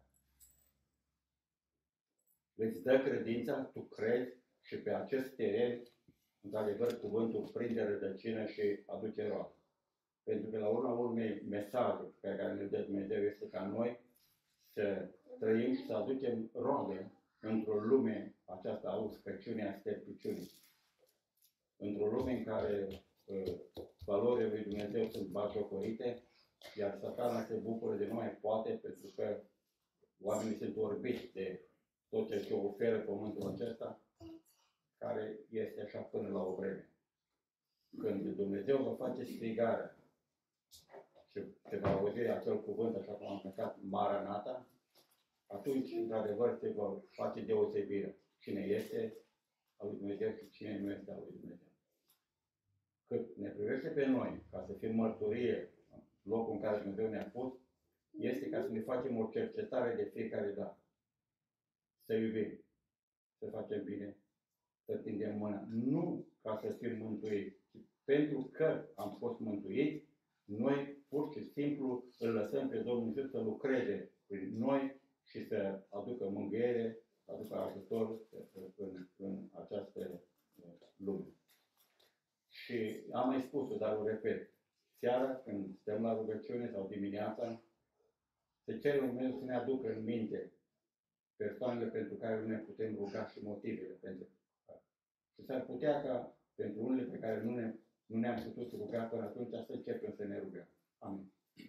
îți dă credința, tu crezi și pe acest teren, într-adevăr, cuvântul prinde rădăcină și aduce roade. Pentru că la urma urmei mesajul pe care ne dă Dumnezeu este ca noi să trăim și să aducem roade într-o lume aceasta a uscăciunii, a sterpiciunii. Într-o lume în care valorile lui Dumnezeu sunt batjocorite, iar Satana se bucură de numai poate, pentru că oamenii sunt orbiți de tot ce își oferă pământul acesta, care este așa până la o vreme. Când Dumnezeu va face strigarea și se va auzi acel cuvânt, așa cum am cântat, Maranata, atunci, într-adevăr, se va face deosebire. Cine este al lui Dumnezeu și cine nu este al lui Dumnezeu. Cât ne privește pe noi, ca să fim mărturie în locul în care Dumnezeu ne-a pus, este ca să ne facem o cercetare de fiecare dată. Să iubim, să facem bine, să tindem mâna. Nu ca să fim mântuiți, ci pentru că am fost mântuiți, noi pur și simplu îl lăsăm pe Domnul Iisus să lucreze prin noi și să aducă mângâiere, să aducă ajutor în această lume. Și am mai spus-o, dar o repet. Seara, când stăm la rugăciune sau dimineața, se cere Lui Dumnezeu să ne aducă în minte persoanele pentru care nu ne putem ruga și motivele pentru care. Și s-ar putea ca pentru unele pe care nu ne-am putut ruga până atunci să începem să ne rugăm. Amin.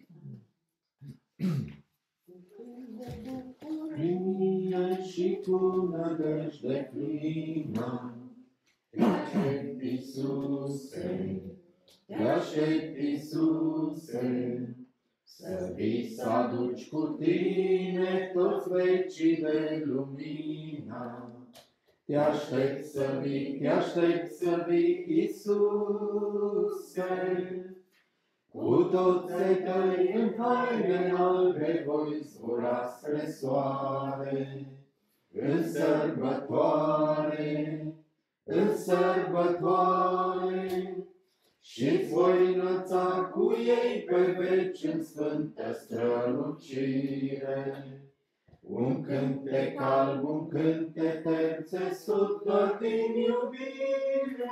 Plină și cu nădejde plină, te aștept, Iisuse, te aștept, Iisuse, să vii să aduci cu tine toți vecii de lumină. Te aștept să vii, Iisuse, cu toți ai tăi în haine albe voi zbura spre soare, în sărbătoare, și-ți voi înălța cu ei pe veci în sfântă strălucire. Un cântec alb, un cântec terțesut, doar din iubire.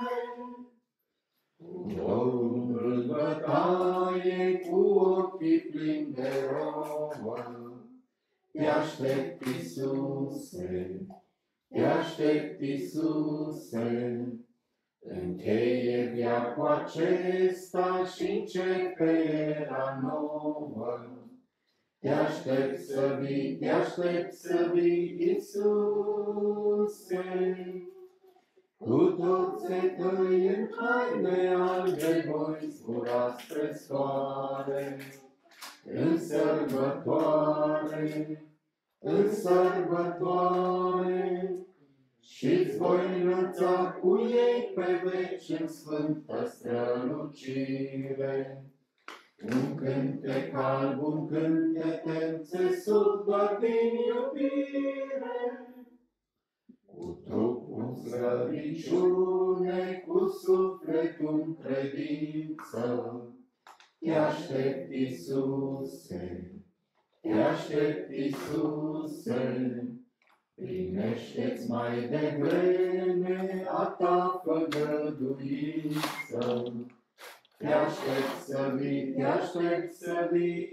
Domnul bătaie cu ochii plini de rouă. Te aștept, Iisuse, te aștept, Iisuse, Încheie veacul acesta și începe era nouă. Te aștept să vii, te aștept să vii, Iisuse. Cu toții tăi în haine albe voi zbura spre soare. În sărbătoare, în sărbătoare, și-ți voi înălța cu ei pe veci în sfântă strălucire. Un cântec alb, un cântec țesut doar din iubire, cu trupul în slăbiciune, cu sufletul în credință. Te aștept, Iisuse, te aștept, Iisuse, primește-ți mai devreme a ta făgăduință. Te aștept să vii, te aștept să vii,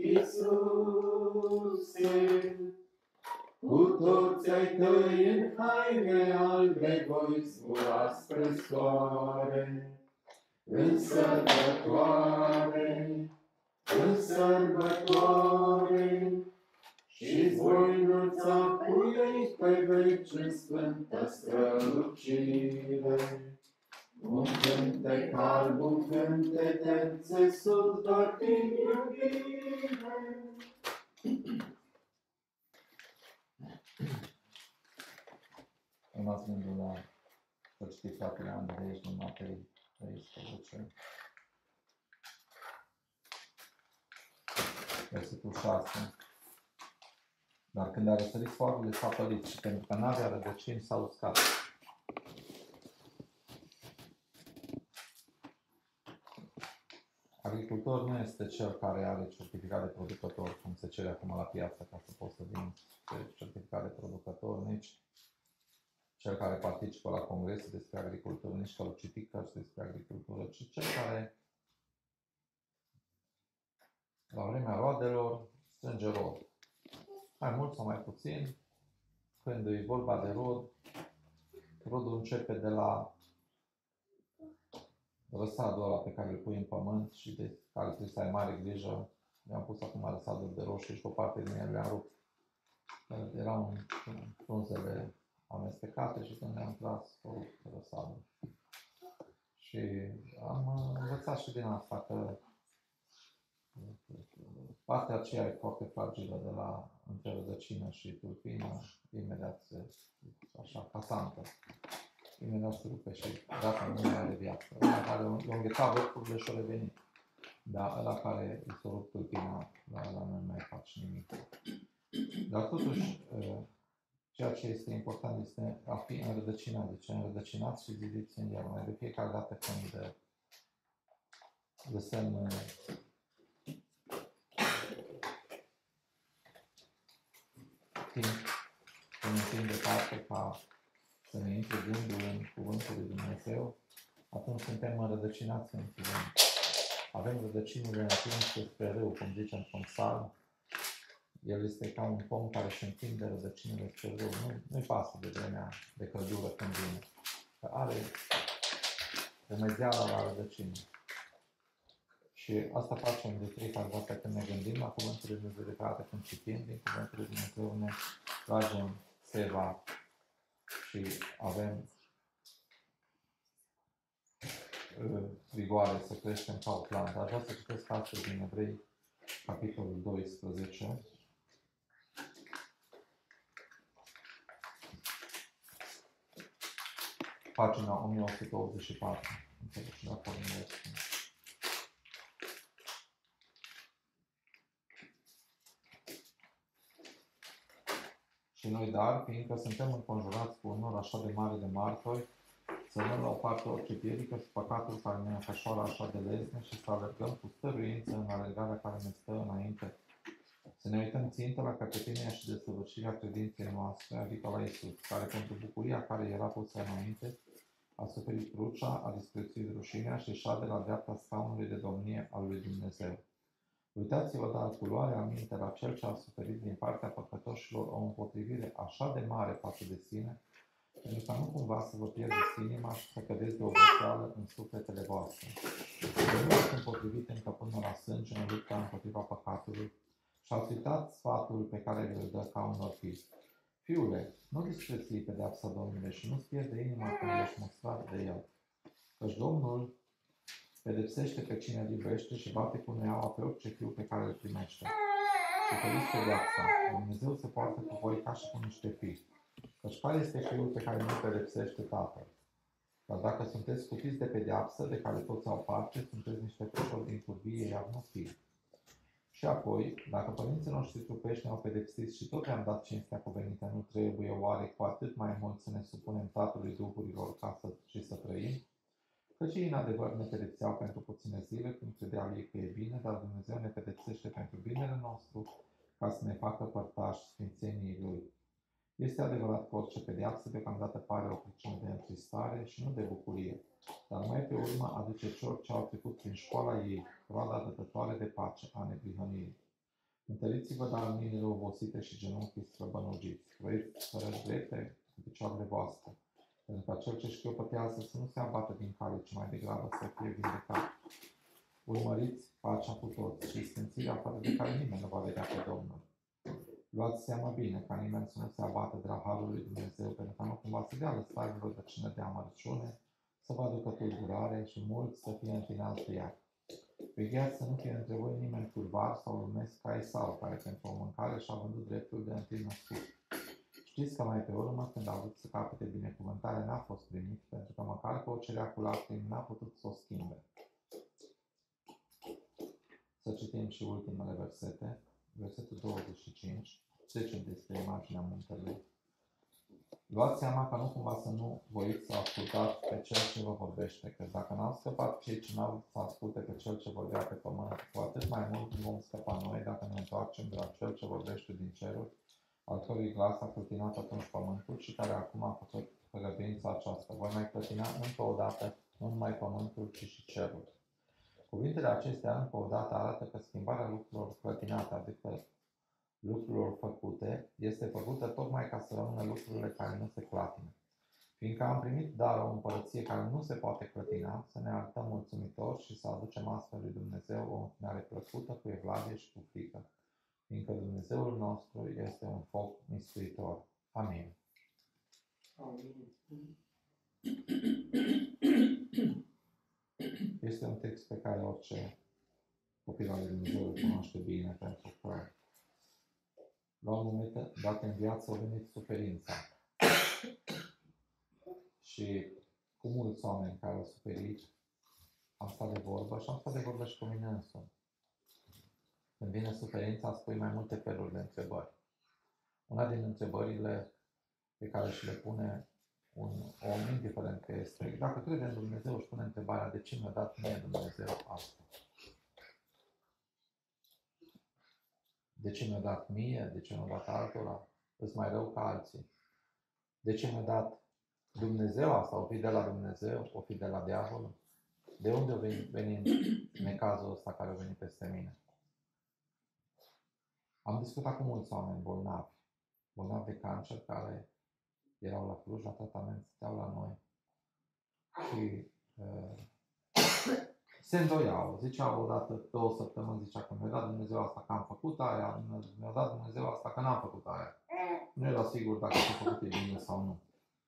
Iisuse. Cu toți ai tăi în haine albe voi zbura spre soare. În sărbătoare, în sărbătoare, și-ți voi înălța cu ei pe veci în sfântă strălucire. Un cântec alb, un cântec țesut doar din iubire. Urmați gândul la să citit fratele Andrei din Matei 13. Versetul 6. Dar când a răsărit soarele s-a pălit și pentru că n-avea rădăcini s-a uscat. Agricultor nu este cel care are certificat de producător, cum se cere acum la piață ca să poți să vinzi certificat de producător, nici cel care participă la congrese despre agricultură, nici care citit cărți despre agricultură, ci cel care la vremea roadelor strânge rod. Mai mult sau mai puțin, când e vorba de rod, rodul începe de la răsadul ăla pe care îl pui în pământ și de care trebuie să ai mare grijă. Le-am pus acum răsadul de roșii și o parte din ele le-am rupt. Erau frunzele amestecate și când le-am tras, o rupt răsadul. Și am învățat și din asta că partea aceea e foarte fragilă de la între rădăcină și tulpină, imediat așa, casantă. Imediat se rupe și dacă nu mai are viață. Ăla care i-a înghețat vârfurile și-a revenit. Dar ăla care îi s-a rupt tulpina, la ăla nu mai faci nimic. Dar totuși, ceea ce este important este a fi înrădăcinat. Deci înrădăcinați și zidiți în el. Mai de fiecare dată când lăsăm timp departe ca să ne intre gândul în Cuvântul lui Dumnezeu, atunci suntem înrădăcinați în Cuvânt. Avem rădăcinile întinse spre râu, cum zice într-un psalm. El este ca un pom care își întinde rădăcinile spre râu. Nu-i pasă de vremea de căldură când vine. Că are remeziala la rădăcină. Și asta facem de fiecare dată când ne gândim la Cuvântul lui Dumnezeu, de fiecare dată când citim din Cuvântul lui Dumnezeu, ne tragem seva și avem vigoare să creștem ca o plantă. Aș vrea să citesc astăzi din Evrei, capitolul 12. Pagina 1184. Înțeleg și dacă și noi, dar, fiindcă suntem înconjurați cu un număr așa de mare de martori, să luăm la o parte orice piedică și păcatul care ne înfășoară așa de lezne și să alergăm cu stăruință în alergarea care ne stă înainte. Să ne uităm țintă la căpetenia și desăvârșirea credinței noastre, adică la Iisus, care pentru bucuria care era pusă înainte, a suferit crucea, a disprețuit rușinea și șade la dreapta scaunului de domnie al lui Dumnezeu. Uitați-vă, dar cu luarea aminte la cel ce a suferit din partea păcătoșilor o împotrivire așa de mare față de sine, pentru ca nu cumva să vă pierdeți inima și să cădeți de oboseală în sufletele voastre. Că nu ați împotrivit încă până la sânge în lupta împotriva păcatului și ați uitat sfatul pe care îl dă ca unor fii. Fiule, nu disprețui pedeapsa Domnului și nu-ți pierde inima când ești mustrat de el. Căci Domnul pedepsește pe cine îl iubește și bate cu neaua pe orice fiu pe care îl primește. Și feriți pedeapsa. Dumnezeu se poartă cu voi ca și cu niște fii. Căci care este fiul pe care nu pedepsește tatăl? Dar dacă sunteți scufiți de pedeapsă, de care toți au parte, sunteți niște fișori din curvie, iar nu fii. Și apoi, dacă părinții noștri trupești ne-au pedepsit și tot le-am dat cinstea cuvenită, nu trebuie oare cu atât mai mult să ne supunem Tatălui Duhurilor și să trăim? Căci ei în adevăr ne pedepseau pentru puține zile, când credeau ei că e bine, dar Dumnezeu ne pedepsește pentru binele nostru, ca să ne facă părtași sfințeniei Lui. Este adevărat că orice pedeapsă deocamdată pare o pricină de întristare și nu de bucurie, dar mai pe urmă aduce celor ce au trecut prin școala ei, roada dătătoare de pace a neprihănirii. Întăriți-vă, dar mâinile obosite și genunchii străbănugiți, trăiți fără drepte cu picioarele voastre, pentru ca cel ce șchiopătează să nu se abată din cale, ci mai degrabă să fie vindecat. Urmăriți pacea cu toți și sfințirea fără de care nimeni nu va vedea pe Domnul. Luați seama bine ca nimeni să nu se abată de la harul lui Dumnezeu, pentru că nu cumva să dea lăsare vreo rădăcină de amărăciune, să vă aducă tulburare și mulți să fie întinați de ea. Vegheați să nu fie între voi nimeni curvar sau urmesc ca Esau, care pentru o mâncare și-a vândut dreptul de întâi născut. Știți că mai pe urmă, când a vrut să capete binecuvântare, n-a fost primit, pentru că măcar că o cerea cu lacrimi, n-a putut să o schimbe. Să citim și ultimele versete. Versetul 25, trecem despre imaginea muntelui. Luați seama că nu cumva să nu voiți să ascultați pe cel ce vă vorbește, că dacă n-au scăpat cei ce n-au să asculte pe cel ce vorbea pe pământ, cu atât mai mult vom scăpa noi dacă ne întoarcem de la cel ce vorbește din ceruri, al cărui glas a clătinat atunci pământul și care acum a făcut făgăduința aceasta. Voi mai clătina încă o dată nu numai pământul, ci și cerul. Cuvintele acestea încă o dată arată că schimbarea lucrurilor clătinate, adică lucrurilor făcute, este făcută tocmai ca să rămână lucrurile care nu se clatină. Fiindcă am primit dar o împărăție care nu se poate clătina, să ne arătăm mulțumitori și să aducem astfel lui Dumnezeu o închinare plăcută, cu evlavie și cu frică, fiindcă Dumnezeul nostru este un foc mistuitor. Amin. Amin. Este un text pe care orice copil al lui Dumnezeu îl cunoaște bine, pentru că la un moment dat în viață a venit suferința. Și cu mulți oameni care au suferit, am stat de vorbă și am stat de vorbă și cu mine însumi. Când vine suferința, spui mai multe feluri de întrebări. Una din întrebările pe care și le pune un om, indiferent că este, dacă crede în Dumnezeu, își pune întrebarea: de ce mi-a dat mie Dumnezeu asta? De ce mi-a dat mie? De ce mi-a dat altora? Îți mai rău ca alții. De ce mi-a dat Dumnezeu asta? O fi de la Dumnezeu? O fi de la diavol? De unde a venit necazul ăsta care a venit peste mine? Am discutat cu mulți oameni bolnavi de cancer, care erau la Cluj, la tratament, stăteau la noi și se îndoiau. Ziceau odată, 2 săptămâni, zicea că mi-a dat Dumnezeu asta că am făcut aia, mi-a dat Dumnezeu asta că n-am făcut aia. Nu era sigur dacă s-a făcut bine sau nu.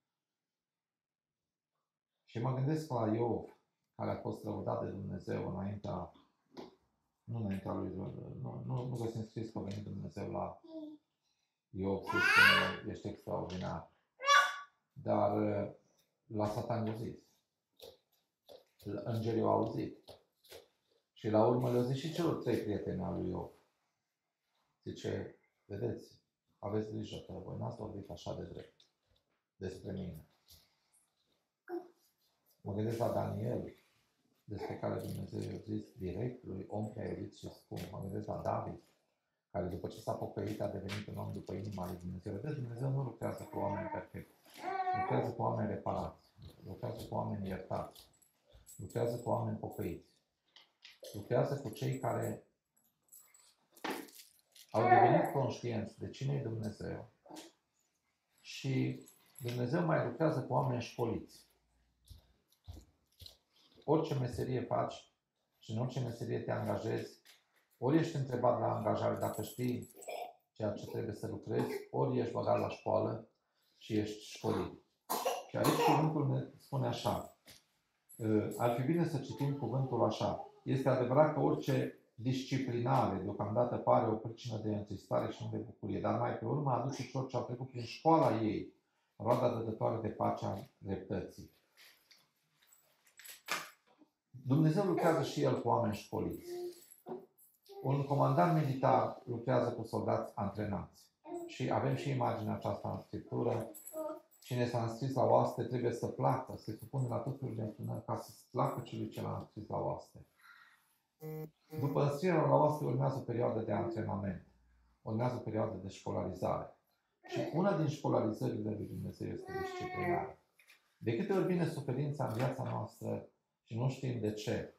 Și mă gândesc la Iov, care a fost lăudat de Dumnezeu nu înaintea lui, nu găsim scris că a venit Dumnezeu la Iov să spune, ești extraordinar. Dar la Satan i-a zis. Îngerii au auzit. Și la urmă le-au zis și celor 3 prieteni al lui Iov. Zice, vedeți, aveți grijă că voi n-ați vorbit așa de drept despre mine. Mă gândesc la Daniel, despre care Dumnezeu i-a zis direct lui om care a iubit și scump. Mă gândesc la David, care după ce s-a pocăit a devenit un om după inima lui Dumnezeu. Vedeți, Dumnezeu nu lucrează cu oameni perfecti. Lucrează cu oameni reparați. Lucrează cu oameni iertați. Lucrează cu oameni pocăiți. Lucrează cu cei care au devenit conștienți de cine e Dumnezeu și Dumnezeu mai lucrează cu oameni școliți. Orice meserie faci și în orice meserie te angajezi, ori ești întrebat la angajare dacă știi ceea ce trebuie să lucrezi, ori ești băgat la școală și ești școlit. Și aici cuvântul ne spune așa. Ar fi bine să citim cuvântul așa. Este adevărat că orice disciplinare deocamdată pare o pricină de întristare și nu de bucurie, dar mai pe urmă aduce celor ce au trecut prin școala ei roada dădătoare de pacea dreptății. Dumnezeu lucrează și El cu oameni școliți. Un comandant militar lucrează cu soldați antrenați. Și avem și imaginea aceasta în Scriptură. Cine s-a înscris la oaste trebuie să placă, să se supune la tot felul de înfrânări ca să placă celui ce l-a înscris la oaste. După înscrierea la oaste urmează o perioadă de antrenament. Urmează o perioadă de școlarizare. Și una din școlarizările lui Dumnezeu este disciplinarea. De câte ori vine suferința în viața noastră și nu știm de ce,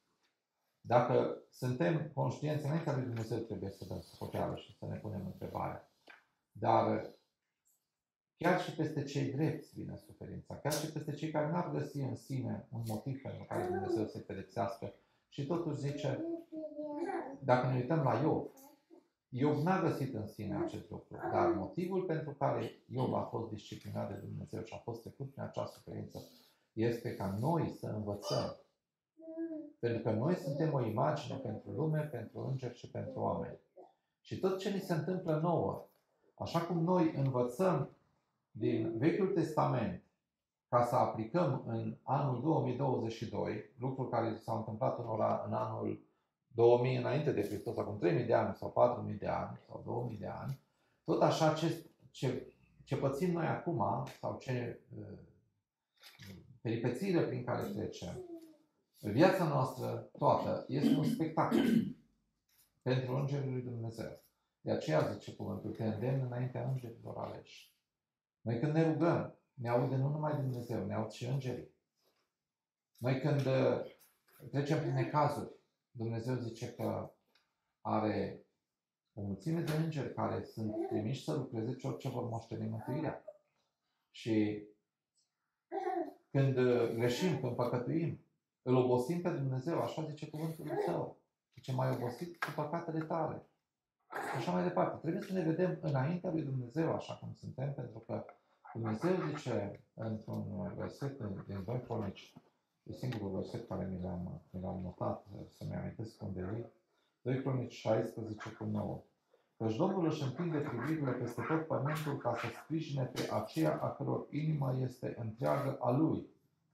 dacă suntem conștienți, înaintea lui Dumnezeu trebuie să dăm socoteală și să ne punem întrebarea. Dar chiar și peste cei drepți vine suferința, chiar și peste cei care n-ar găsi în sine un motiv pentru care Dumnezeu să-i pedepsească. Și totuși zice, dacă ne uităm la Iov, Iov n-a găsit în sine acest lucru, dar motivul pentru care Iov a fost disciplinat de Dumnezeu și a fost trecut prin această suferință este ca noi să învățăm. Pentru că noi suntem o imagine pentru lume, pentru îngeri și pentru oameni. Și tot ce ni se întâmplă nouă, așa cum noi învățăm din Vechiul Testament ca să aplicăm în anul 2022, lucruri care s-au întâmplat în anul 2000 înainte de Hristos, acum 3000 de ani sau 4000 de ani sau 2000 de ani, tot așa ce pățim noi acum sau ce peripețiile prin care trecem, viața noastră toată este un spectacol pentru îngerii lui Dumnezeu. De aceea zice cuvântul, te îndemn înaintea îngerilor aleși. Noi când ne rugăm, ne aude nu numai Dumnezeu, ne aud și îngerii. Noi când trecem prin necazuri, Dumnezeu zice că are o mulțime de îngeri care sunt trimiși să lucreze celor ce vor moșteni mântuirea. Și când greșim, când păcătuim, îl obosim pe Dumnezeu, așa zice cuvântul Său. Zice, m-ai obosit cu păcatele tale. Așa mai departe. Trebuie să ne vedem înaintea lui Dumnezeu așa cum suntem, pentru că Dumnezeu zice într-un verset din 2 Cronici, e singurul verset care mi l-am notat, să-mi amintesc unde e, 2 Cronici 16 cu 9. Căci Domnul își întinde privirile peste tot pământul ca să sprijine pe aceia a căror inimă este întreagă a Lui.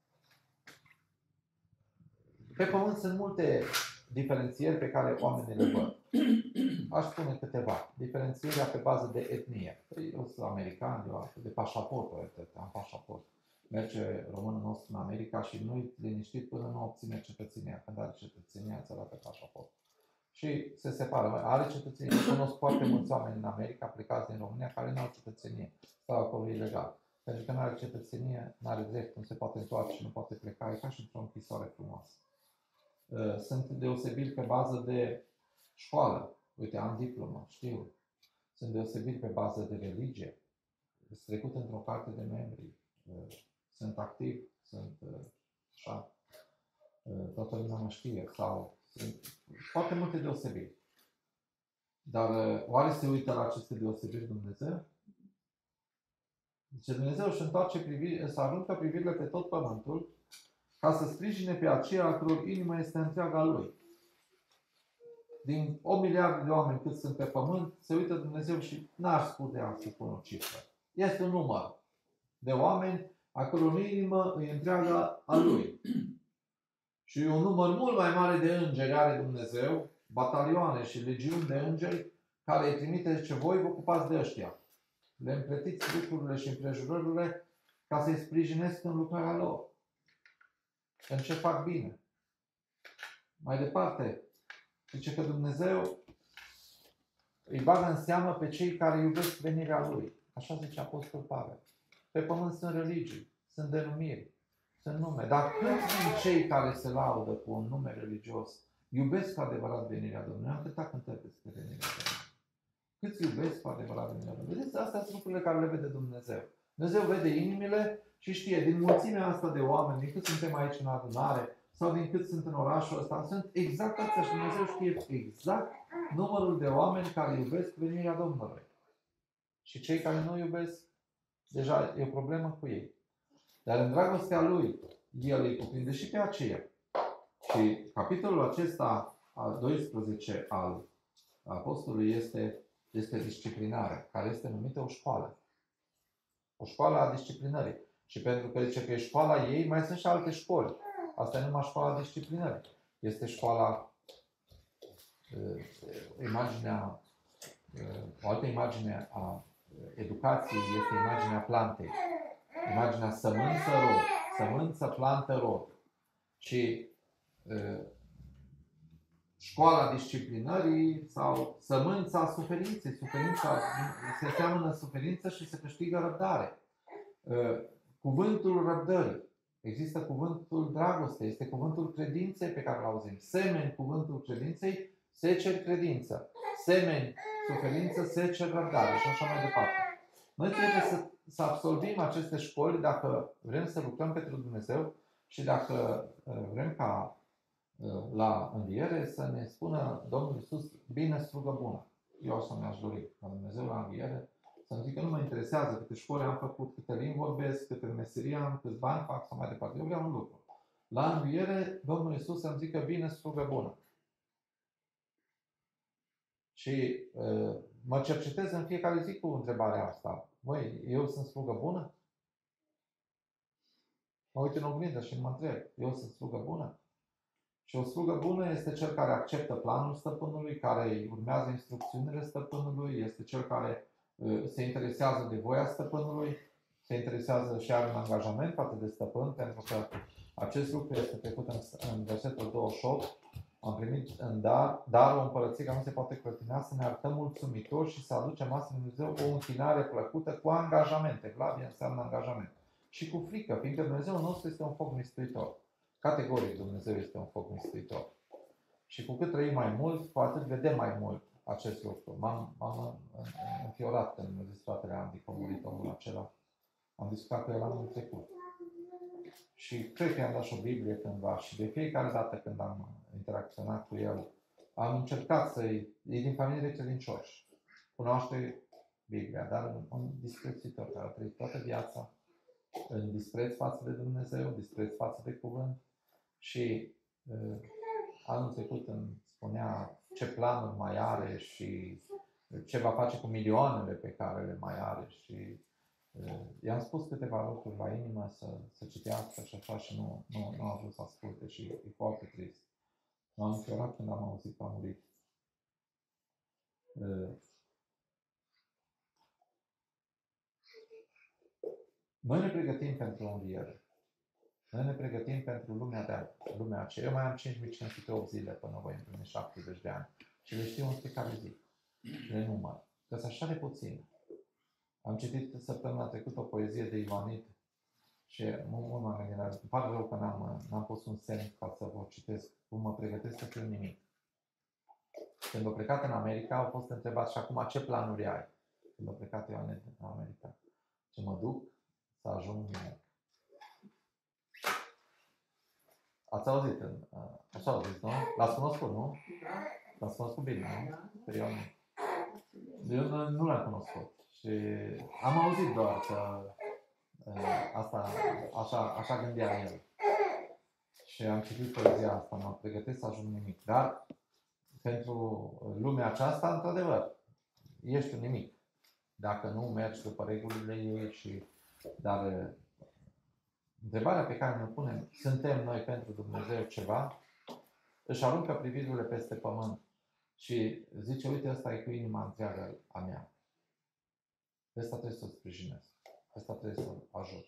Pe pământ sunt multe diferențieri pe care oamenii le văd. Aș spune câteva. Diferențierea pe bază de etnie. Eu sunt american, eu de pașaport, am pașaport. Merge românul nostru în America și nu-i liniștit până nu obține cetățenia. Când are cetățenia, îți arată pașaport. Și se separă. Are cetățenie. Eu cunosc foarte mulți oameni în America, plecați din România, care nu au cetățenie. Stau acolo ilegal. Pentru că nu are cetățenie, nu are drept, nu se poate întoarce și nu poate pleca. E ca și într-o închisoare frumoasă. Sunt deosebiri pe bază de școală. Uite, am diplomă, știu. Sunt deosebiri pe bază de religie. Sunt trecut într-o carte de membri. Sunt activ, sunt așa. Toată lumea mă știe. Sau sunt foarte multe deosebiri. Dar oare se uită la aceste deosebiri Dumnezeu? Zice, Dumnezeu își întoarce să aruncă privirile pe tot pământul ca să sprijine pe aceia a căror inimă este întreaga Lui. Din 8 miliarde de oameni cât sunt pe pământ, se uită Dumnezeu și n-aș putea să spun o cifră. Este un număr de oameni a căror inimă îi întreaga a Lui. Și un număr mult mai mare de îngeri are Dumnezeu, batalioane și legiuni de îngeri, care îi trimite, zice, voi vă ocupați de ăștia. Le împletiți lucrurile și împrejurările ca să-i sprijinesc în lucrarea lor. În ce fac bine. Mai departe, zice că Dumnezeu îi bagă în seamă pe cei care iubesc venirea Lui. Așa zice Apostol Pavel. Pe pământ sunt religii, sunt denumiri, sunt nume. Dar câți din cei care se laudă cu un nume religios iubesc cu adevărat venirea Domnului? Am câteva cântări despre venirea Domnului. Câți iubesc cu adevărat venirea Domnului? Vedeți, astea sunt lucrurile care le vede Dumnezeu. Dumnezeu vede inimile și știe, din mulțimea asta de oameni, din cât suntem aici în adunare, sau din cât sunt în orașul ăsta, sunt exact atâția și Dumnezeu știe exact numărul de oameni care iubesc venirea Domnului. Și cei care nu iubesc, deja e o problemă cu ei. Dar în dragostea Lui, El îi cuprinde și pe aceea. Și capitolul acesta, al 12 al Apostolului, este disciplinarea, care este numită o școală. O școală a disciplinării. Și pentru că zice că e școala ei, mai sunt și alte școli. Asta e numai școala disciplinării. Este școala, o altă imagine a educației este imaginea plantei. Imaginea sămânță-rod. Sămânță, plantă, rod. Și școala disciplinării sau sămânța suferinței. Suferința se seamănă suferință și se câștigă răbdare. Cuvântul răbdării. Există cuvântul dragostei, este cuvântul credinței pe care îl auzim. Semeni cuvântul credinței, secer credință. Semeni suferință, secer răbdare și așa mai departe. Noi trebuie să absolvim aceste școli dacă vrem să lucrăm pentru Dumnezeu și dacă vrem ca la înviere să ne spună Domnul Iisus, bine, slugă bună. Eu așa mi-aș dori ca Dumnezeu la înviere să-mi zică, nu mă interesează câte școli am făcut, câte limbi vorbesc, câte meserii am, câți bani fac sau mai departe. Eu vreau un lucru. La înviere, Domnul Iisus să-mi zică, bine, slugă bună. Și mă cercetez în fiecare zi cu întrebarea asta. Măi, eu sunt slugă bună? Mă uit în oglindă și mă întreb, eu sunt slugă bună? Și o slugă bună este cel care acceptă planul stăpânului, care urmează instrucțiunile stăpânului, este cel care se interesează de voia stăpânului, se interesează și are un angajament față de stăpân, pentru că acest lucru este trecut în versetul 28. Am primit în darul împărăției care nu se poate clătina, să ne arătăm mulțumitori și să aducem masă în Dumnezeu o închinare plăcută cu angajamente. Evlavie înseamnă angajament. Și cu frică, fiindcă Dumnezeul nostru este un foc mistuitor. Categoric Dumnezeu este un foc mistuitor. Și cu cât trăim mai mult, cu atât vedem mai mult acest lucru. M-am înfiorat când mi-a zis fratele Andy că a murit omul acela. Am discutat cu el anul trecut. Și cred că i-am dat și o Biblie cândva și de fiecare dată când am interacționat cu el, am încercat e din familie de credincioși. Cunoaște Biblia, dar un disprețuitor care a trăit toată viața în dispreț față de Dumnezeu, dispreț față de cuvânt. Și anul trecut îmi spunea ce planuri mai are și ce va face cu milioanele pe care le mai are. Și i-am spus câteva lucruri la inimă să citească și așa și nu a vrut să asculte și e foarte trist. M-am înfiorat când am auzit că a murit. Noi ne pregătim pentru o înviere. Noi ne pregătim pentru lumea aceea. Eu mai am 5508 zile până voi împlini 70 de ani. Și le știu în fiecare zi. Le număr. Că sunt așa de puțin. Am citit săptămâna trecută o poezie de Ioanit și mult m-am gândit. Îmi pare rău că n-am pus un semn ca să vă citesc cum mă pregătesc să fiu nimic. Când a plecat în America, au fost întrebat și acum ce planuri ai? Când a plecat Ioanit în America. Și mă duc să ajung nimic. Ați auzit? Așa au zis, nu? L-ați cunoscut, nu? L-ați cunoscut bine, nu? Pe Ioanit. Eu nu l-am cunoscut. Și am auzit doar că asta, așa gândea el. Și am citit poezia asta, mă pregătesc să ajung nimic. Dar pentru lumea aceasta, într-adevăr, ești un nimic. Dacă nu mergi după regulile ei dar întrebarea pe care ne punem, suntem noi pentru Dumnezeu ceva? Își aruncă privirile peste pământ și zice, uite, ăsta e cu inima întreagă a mea. Ăsta trebuie să-l sprijinesc. Ăsta trebuie să-l ajut.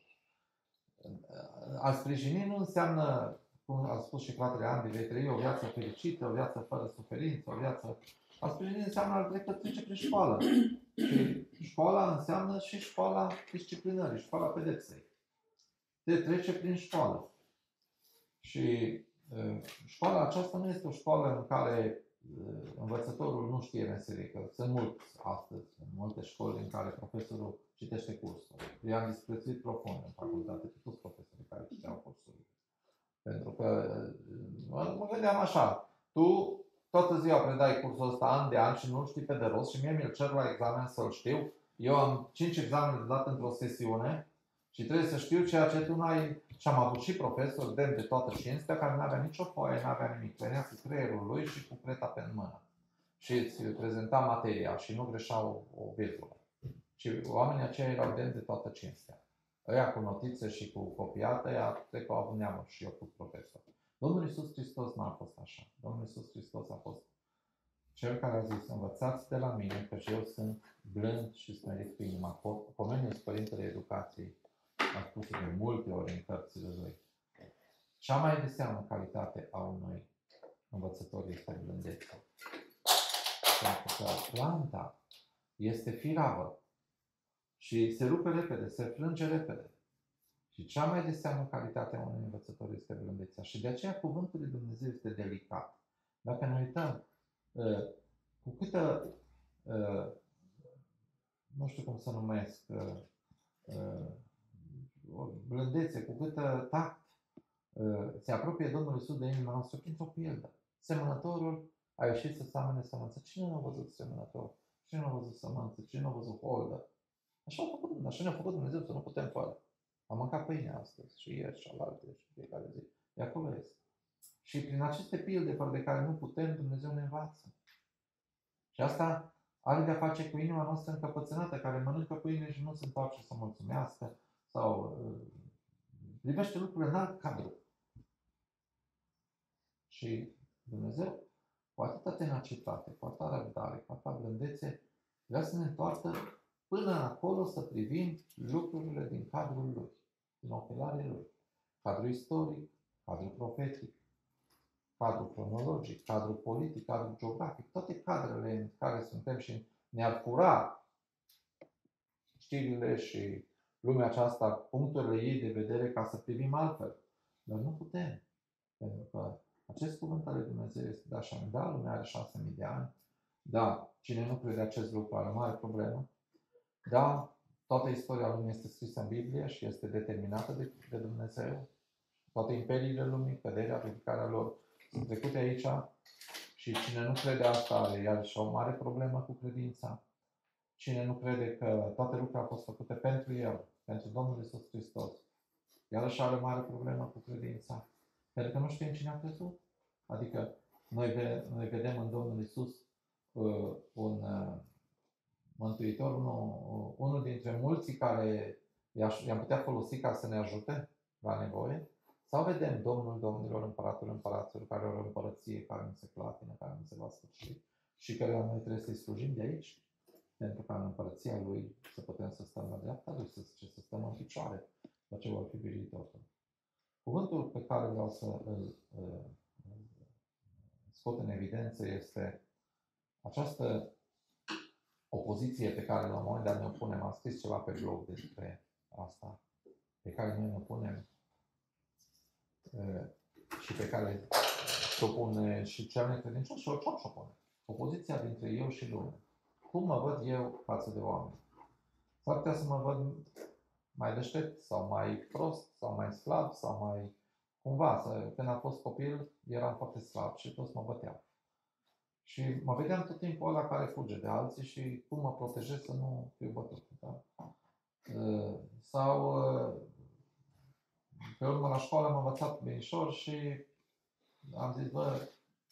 A sprijini nu înseamnă, cum a spus și fratele Andy, vei trăi o viață fericită, o viață fără suferință, o viață... A sprijini înseamnă al trecut trece prin școală. Și școala înseamnă și școala disciplinării, școala pedepsei. Te trece prin școală. Și școala aceasta nu este o școală în care învățătorul nu știe meserie, că sunt mulți astăzi, în multe școli în care profesorul citește cursul. Eu am disprețuit profund în facultate pe toți profesorii care citeau cursurile. Pentru că mă gândeam așa, tu toată ziua predai cursul ăsta an de an și nu-l știi pe de rost și mie mi-l cer la examen să-l știu. Eu am 5 examene de dat într-o sesiune și trebuie să știu ceea ce tu n-ai. Și am avut și profesori demn de toată cinstea care n-avea nicio foaie, n-avea nimic. Venea cu creierul lui și cu creta pe mână. Și îți prezenta materia și nu greșeau o virgulă. Și oamenii aceia erau demn de toată cinstea. Ăia cu notițe și cu copiate, ăia cred că au avut neamă și eu cu profesor. Domnul Iisus Hristos n-a fost așa. Domnul Iisus Hristos a fost cel care a zis, învățați de la mine, că eu sunt blând și smerit cu inima. Pomenius Părintele Educației a spus de multe ori în cărțile lui. Cea mai de seamă calitate a unui învățător este blândețea. Pentru că planta este firavă și se rupe repede, se frânge repede. Și cea mai de seamă calitate a unui învățător este blândețea. Și de aceea cuvântul lui Dumnezeu este delicat. Dacă ne uităm, cu câtă, nu știu cum să numesc, blândețe, cu câtă tact se apropie Domnul Iisus de inima noastră printr-o pildă. Semănătorul a ieșit să seamăne sămânță. Cine nu a văzut semănător? Cine nu a văzut sămânță? Cine nu a văzut holdă? Așa ne-a făcut Dumnezeu să nu putem fără. Am mâncat pâine astăzi și ieri și alaltă și fiecare zi. De acolo este. Și prin aceste pilde fără de care nu putem, Dumnezeu ne învață. Și asta are de-a face cu inima noastră încăpățânată, care mănâncă pâine și nu se întoarce să mulțumească sau privește lucrurile în alt cadru. Și Dumnezeu, cu atâta tenacitate, cu atâta răbdare, cu atâta blândețe, vrea să ne întoarcă până acolo să privim lucrurile din cadrul Lui, din ochelarii Lui. Cadrul istoric, cadrul profetic, cadrul cronologic, cadrul politic, cadrul geografic, toate cadrele în care suntem și ne-ar fura știrile și lumea aceasta, punctele ei de vedere ca să privim altfel. Dar nu putem. Pentru că acest cuvânt al lui Dumnezeu este de așa. Da, lumea are 6.000 de ani. Da, cine nu crede acest lucru are o mare problemă. Da, toată istoria lumii este scrisă în Biblie și este determinată de Dumnezeu. Toate imperiile lumii, căderea, ridicarea lor sunt trecute aici și cine nu crede asta are iarăși o mare problemă cu credința. Cine nu crede că toate lucrurile au fost făcute pentru El, pentru Domnul Iisus Hristos, iarăși are o mare problemă cu credința. Pentru că nu știm cine a crezut. Adică noi vedem în Domnul Iisus un mântuitor, unul dintre mulți care i-am putea folosi ca să ne ajute la nevoie, sau vedem Domnul Domnilor, Împăratul Împăraților, care are o împărăție care nu se clatină, care nu se va sfârși și care noi trebuie să-i slujim de aici, pentru ca în împărăția Lui să putem să stăm la dreapta Lui, să stăm în picioare, la ce vor fi viitorul. Cuvântul pe care vreau să îl scot în evidență este această opoziție pe care la un moment dat ne opunem. Am scris ceva pe blog despre asta, pe care noi ne opunem și pe care se opune și cel necredincios și orice se opune. Opoziția dintre eu și lume. Cum mă văd eu față de oameni? S-ar putea să mă văd mai deștept sau mai prost sau mai slab sau mai cumva. Când am fost copil eram foarte slab și toți mă băteau. Și mă vedeam tot timpul ăla care fuge de alții și cum mă protejez să nu fiu bătut. Da? Sau pe urmă la școală am învățat binișor și am zis, bă,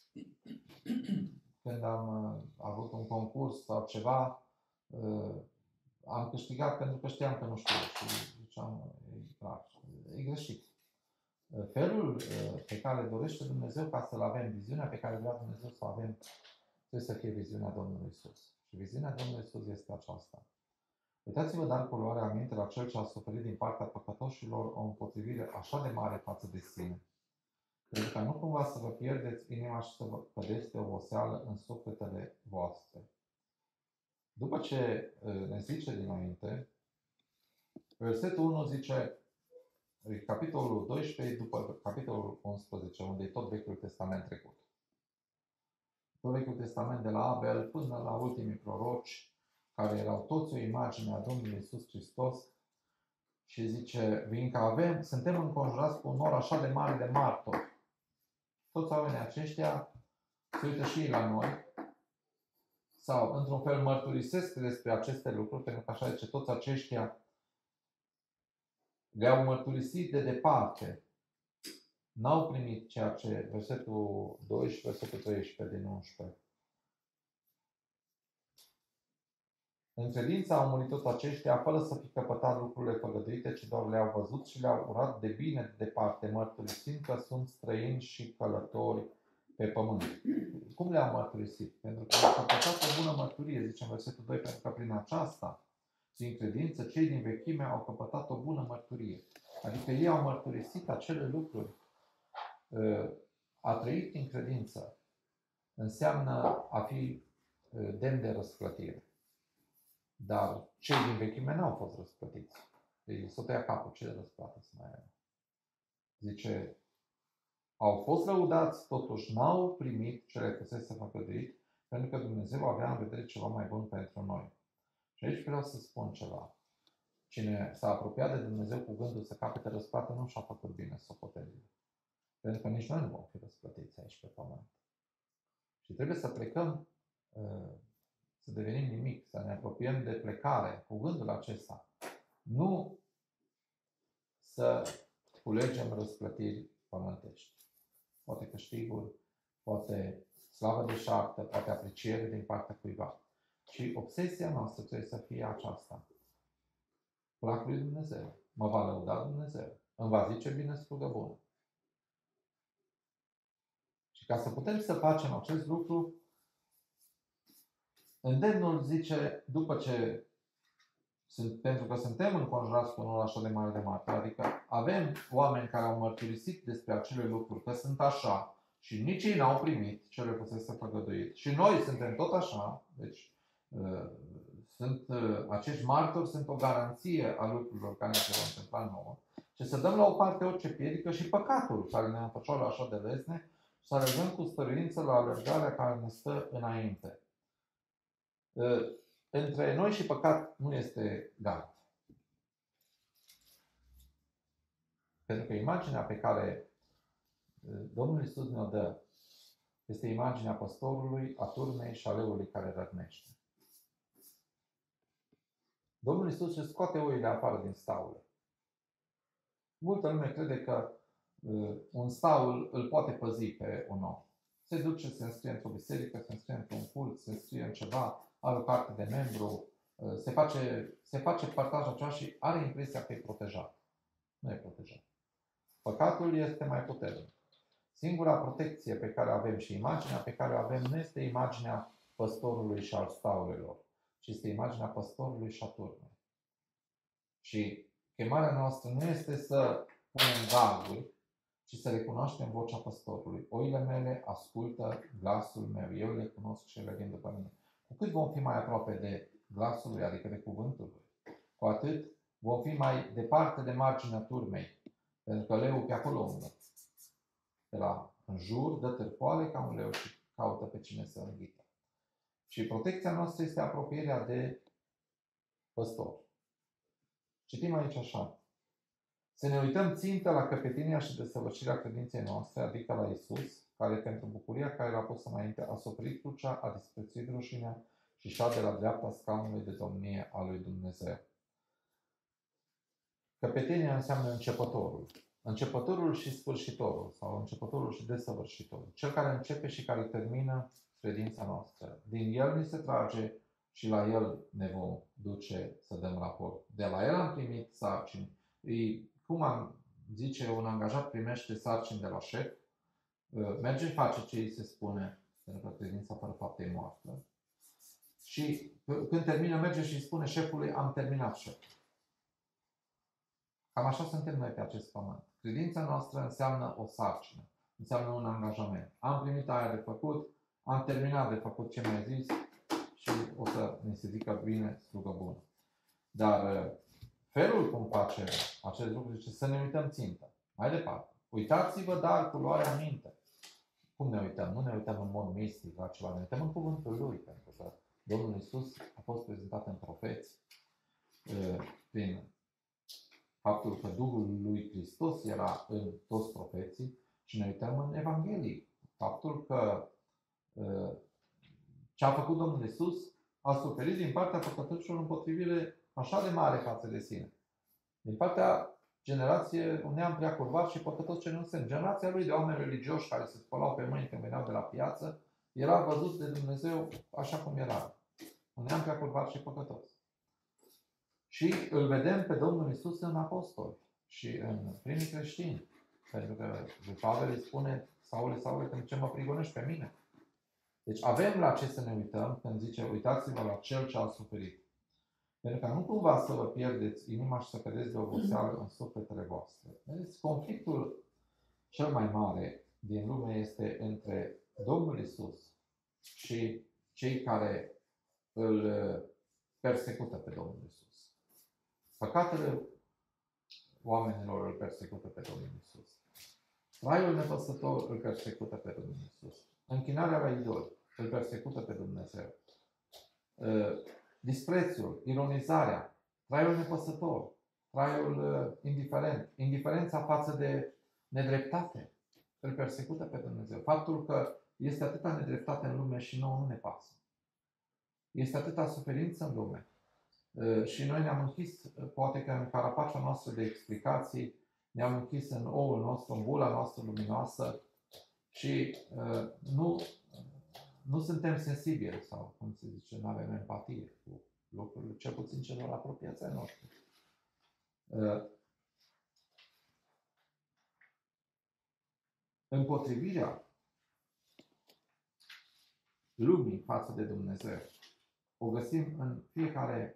când am avut un concurs sau ceva, am câștigat pentru că știam că nu știu și ziceam, e greșit. Felul pe care dorește Dumnezeu ca să-L avem, viziunea pe care vrea Dumnezeu să o avem, trebuie să fie viziunea Domnului Iisus. Și viziunea Domnului Iisus este aceasta. Uitați-vă dar cu luarea aminte la Cel ce a suferit din partea păcătoșilor o împotrivire așa de mare față de sine. Pentru ca nu cumva să vă pierdeți inima și să vă cădeți de oboseală în sufletele voastre. După ce ne zice dinainte, versetul 1 zice, capitolul 12 după capitolul 11, unde e tot Vechiul Testament trecut. tot Vechiul Testament, de la Abel până la ultimii proroci, care erau toți o imagine a Domnului Iisus Hristos. Și zice, fiindcă suntem înconjurați cu un nor așa de mare de martori. Toți oamenii aceștia se uită și ei la noi sau, într-un fel, mărturisesc despre aceste lucruri, pentru că așa zice, toți aceștia le-au mărturisit de departe. N-au primit ceea ce, versetul 2 și versetul 13 din 11. În credință au murit toți aceștia, fără să fi căpătat lucrurile făgăduite, ci doar le-au văzut și le-au urat de bine de departe, mărturisind că sunt străini și călători pe pământ. Cum le-au mărturisit? Pentru că au căpătat o bună mărturie, zice în versetul 2, pentru că prin aceasta, prin credință, cei din vechime au căpătat o bună mărturie. Adică ei au mărturisit acele lucruri. A trăit în credință înseamnă a fi demn de răsplătire. Dar cei din vechime n-au fost răsplătiți. Deci s-o tăia capul, ce de răsplată să mai avem. Zice, au fost lăudați, totuși n-au primit ce le fusese făgăduit, pentru că Dumnezeu avea în vedere ceva mai bun pentru noi. Și aici vreau să spun ceva. Cine s-a apropiat de Dumnezeu cu gândul să capete răsplată, nu și-a făcut bine socotelile. Pentru că nici noi nu vom fi răsplătiți aici pe pământ. Și trebuie să plecăm, să devenim nimic, să ne apropiem de plecare cu gândul acesta. Nu să culegem răsplătiri pământești. Poate câștiguri, poate slavă de șartă, poate apreciere din partea cuiva. Și obsesia noastră trebuie să fie aceasta. Plac lui Dumnezeu. Mă va lăuda Dumnezeu. Îmi va zice bine slugă bună. Și ca să putem să facem acest lucru, îndemnul zice, după ce pentru că suntem înconjurați cu un nor așa de mare de martori, adică avem oameni care au mărturisit despre acele lucruri, că sunt așa, și nici ei n-au primit ce le fusese făgăduit. Și noi suntem tot așa, deci acești martori sunt o garanție a lucrurilor care se vor întâmpla nouă. Și să dăm la o parte orice piedică și păcatul care ne înfășoară așa de lesne, și să alergăm cu stăruință la alergarea care ne stă înainte. Între noi și păcat nu este gard. Pentru că imaginea pe care Domnul Iisus ne-o dă este imaginea păstorului, a turmei și a leului care răgnește. Domnul Iisus își scoate oile afară din staule. Multă lume crede că un staul îl poate păzi pe un om. Se duce, se înscrie într-o biserică, se înscrie într-un cult, se înscrie în ceva, are o carte de membru, se face partaj acela și are impresia că e protejat. Nu e protejat. Păcatul este mai puternic. Singura protecție pe care o avem și imaginea pe care o avem nu este imaginea păstorului și al staulelor, ci este imaginea păstorului și a turmei. Și chemarea noastră nu este să punem garduri, ci să recunoaștem vocea păstorului. Oile mele ascultă glasul meu, eu le cunosc și le vin după mine. Cu cât vom fi mai aproape de glasul lui, adică de cuvântul lui, cu atât vom fi mai departe de marginea turmei, pentru că leul pe acolo umblă. De la în jur, dă târcoale ca un leu și caută pe cine să înghită. Și protecția noastră este apropierea de păstor. Citim aici așa. Să ne uităm țintă la căpetenia și desăvârșirea credinței noastre, adică la Iisus, care pentru bucuria care l-a pus înainte a suferit crucea, a disprețuit rușinea și șade la dreapta scaunului de domnie a lui Dumnezeu. Căpetenia înseamnă începătorul. Începătorul și sfârșitorul, sau începătorul și desăvârșitorul. Cel care începe și care termină credința noastră. Din el ni se trage și la el ne vom duce să dăm raport. De la el am primit sarcini. Cum am zice, un angajat primește sarcini de la șef, merge, face ce îi se spune, pentru că credința fără fapte e moartă. Și când termină, merge și îi spune șefului, am terminat, șef. Cam așa suntem noi pe acest pământ. Credința noastră înseamnă o sarcină, înseamnă un angajament. Am primit aia de făcut, am terminat de făcut ce mi-ai zis și o să ne se zică bine, slugă bună. Dar felul cum facem acest lucru zice să ne uităm țintă. Mai departe. Uitați-vă, dar cu luarea minte. cum ne uităm? Nu ne uităm în mod mistic la ceva, ne uităm în cuvântul Lui, pentru că Domnul Iisus a fost prezentat în profeți prin faptul că Duhul lui Hristos era în toți profeții și ne uităm în Evanghelii. Faptul că ce a făcut Domnul Iisus a suferit din partea păcătoșilor o împotrivire așa de mare față de sine. Din partea generație un neam prea curvat și păcătos ce nu sunt. Generația lui de oameni religioși care se spălau pe mâini când veneau de la piață, era văzut de Dumnezeu așa cum era. Un neam prea curvat și păcătos. Și îl vedem pe Domnul Iisus în apostoli și în primii creștini. Pentru că lui Pavel îi spune, Saule, Saule, când ce mă prigonești pe mine? Deci avem la ce să ne uităm când zice, uitați-vă la Cel ce a suferit. Pentru că nu cumva să vă pierdeți inima și să cădeți de oboseală în sufletele voastre. Vedeți, conflictul cel mai mare din lume este între Domnul Iisus și cei care îl persecută pe Domnul Iisus. Păcatele oamenilor îl persecută pe Domnul Iisus. Traiul nepăsător îl persecută pe Domnul Iisus. Închinarea la idol îl persecută pe Dumnezeu. Disprețul, ironizarea, traiul nepăsător, traiul indiferent, indiferența față de nedreptate îl persecută pe Dumnezeu. Faptul că este atâta nedreptate în lume și nouă nu ne pasă. Este atâta suferință în lume. Și noi ne-am închis, poate că în carapacea noastră de explicații, ne-am închis în oul nostru, în bula noastră luminoasă și nu suntem sensibili sau, cum se zice, nu avem empatie cu lucrurile, cel puțin celor apropiați ai noștri. Împotrivirea lumii față de Dumnezeu o găsim în fiecare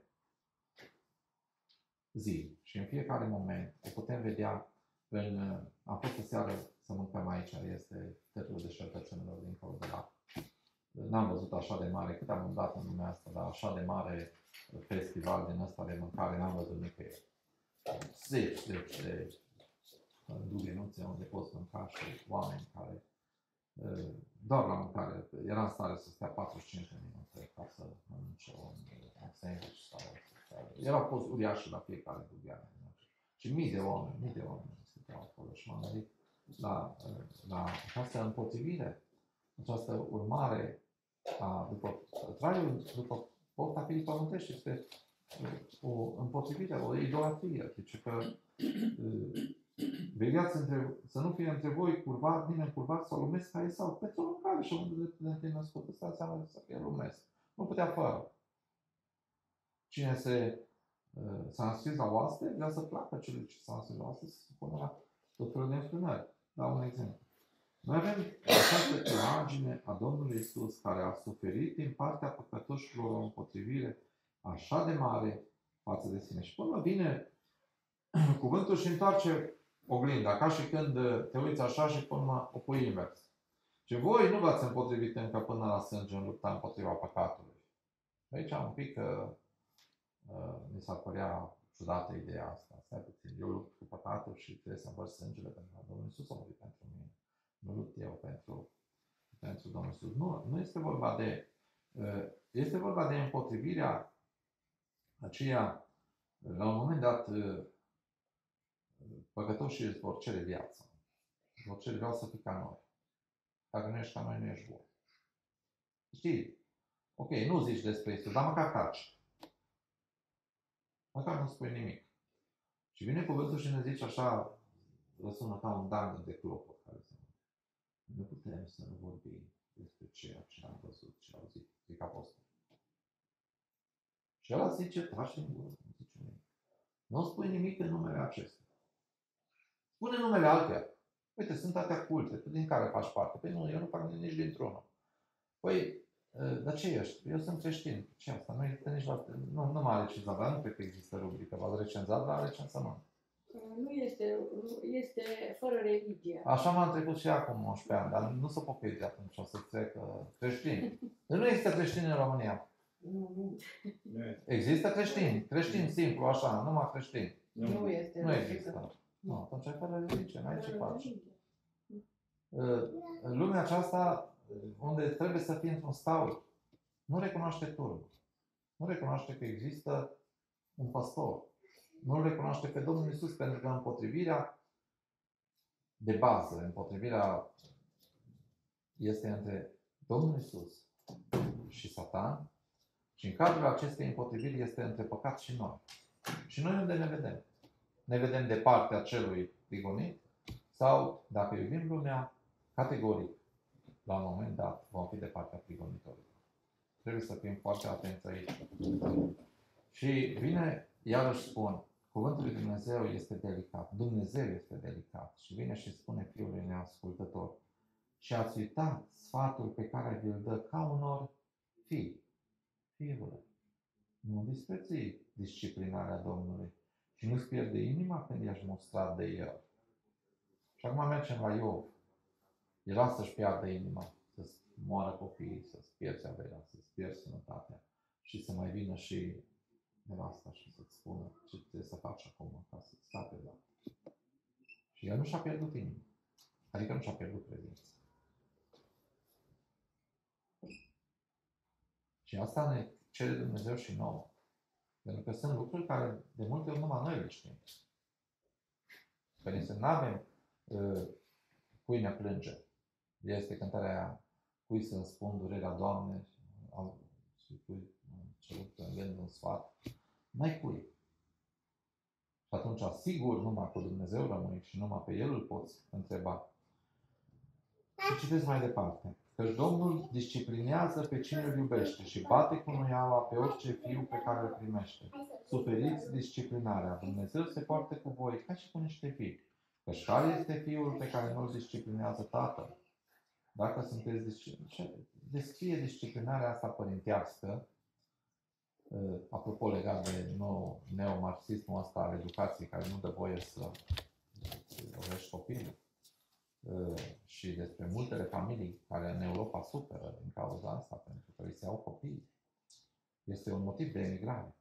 zi și în fiecare moment. O putem vedea în... Am fost seară să mâncăm aici, este Teatrul Deșertăciunilor dincolo de lac. N-am văzut așa de mare, cât am umblat în lumea asta, dar așa de mare festival din ăsta de mâncare n-am văzut nicăieri. Zeci de dughenuțe unde poți mânca și oameni care doar la mâncare era în stare să stea 45 de minute ca să mănânce un sandwich sau erau poți uriași la fiecare dugheană. Și mii de oameni stăteau acolo și m-am gândit la această împotrivire, această urmare după traiul, după pofta firii pământești, este o împotrivire, o idolatrie. Deci că vegheați să nu fie între voi curvat, nimeni curvat sau lumesc ca Esau. Pentru o mâncare și unde de întâi născut. Asta înseamnă să fie lumesc. Nu putea fără. Cine s-a înscris la oaste, vrea să placă celui ce s-a înscris la oaste, să se pună la tot felul de înfrânări. Dau un exemplu. Noi avem această imagine a Domnului Iisus care a suferit din partea păcătoșilor o împotrivire așa de mare față de sine. Și până vine cuvântul și întoarce oglinda, ca și când te uiți așa și până o pui invers. Și voi nu v-ați împotrivit încă până la sânge în lupta împotriva păcatului. Aici un pic mi s-ar părea ciudată ideea asta. Stai puțin, eu lupt cu păcatul și trebuie să învăț sângele pentru că Domnul Iisus a murit pentru mine. Nu lupt eu pentru Domnul Iisus. Nu este vorba de... Este vorba de împotrivirea aceea, la un moment dat, păcătoșii îți vor cere viața. Vor cere, vreau să fii ca noi. Dacă nu ești ca noi, nu ești bun. Știi? Ok, nu zici despre Iisus, dar măcar taci. Măcar nu spui nimic. Și vine cuvântul și ne zice așa, răsună ca un dang de clopot. Nu putem să nu vorbim despre ceea ce am văzut și auzit, zic apostol. Și ăla zice, taci din gură, nu zice nimic. Nu spui nimic în numele acesta. Spune numele altea. Uite, sunt atâtea culte, tu din care faci parte? Păi nu, eu nu fac nici dintr-unul. Păi, dar ce ești? Eu sunt creștin. Ce asta? Nu există nici la... Nu m-a recenzat, dar nu cred că există rubrică. V-ați recenzat la recensământ. Nu este, este fără religie. Așa m-am trecut și acum 11 ani, dar nu se pocăit de atunci, o să trecă creștini. Deci nu există creștini în România. Nu. Există creștini. Creștini simplu, așa, numai creștini. Nu este. Nu există. Nu, atunci ai fără religie, n-ai ce faci. În lumea aceasta, unde trebuie să fie într-un staul, nu recunoaște turmă. Nu recunoaște că există un păstor. Nu recunoaște pe Domnul Iisus, pentru că împotrivirea de bază, împotrivirea este între Domnul Iisus și Satan, și în cadrul acestei împotriviri este între păcat și noi. Și noi unde ne vedem? Ne vedem de partea celui prigonit sau, dacă iubim lumea, categoric, la un moment dat, vom fi de partea prigonitorului. Trebuie să fim foarte atenți aici. Și vine, iarăși spun, cuvântul lui Dumnezeu este delicat. Dumnezeu este delicat. Și vine și spune fiului neascultător: și ați uitat sfatul pe care vi-l dă ca unor fii. Fiule, nu disprețui disciplinarea Domnului și nu-ți pierde inima când i-aș mostrat de el. Și acum mergem la Iov. Era să-și piardă inima, să-ți moară copiii, să-ți pierzi averea, să-ți pierzi sănătatea și să mai vină și nevasta și să-ți spună ce trebuie să faci acum ca să-ți scape la. Și el nu și-a pierdut inima. Adică nu și-a pierdut credința. Și asta ne cere Dumnezeu și nouă. Pentru că sunt lucruri care de multe ori numai noi le știm. Pentru că nu avem cui ne plânge. Este cântarea aia: cui să-mi spun durerea, Doamne, și cui cerut în gând un sfat. N-ai cui. Și atunci, sigur, numai cu Dumnezeu rămâi și numai pe El îl poți întreba. Și citesc mai departe. Căci Domnul disciplinează pe cine îl iubește și bate cu nuiala pe orice fiu pe care îl primește. Suferiți disciplinarea. Dumnezeu se poartă cu voi ca și cu niște fii. Căci care este fiul pe care nu îl disciplinează tatăl? Dacă sunteți disciplinați, descrie disciplinarea asta părintească, apropo legat de neomarxismul ăsta al educației care nu dă voie să lovești copilul, și despre multele familii care în Europa suferă din cauza asta, pentru că îi se iau copiii. Este un motiv de emigrare.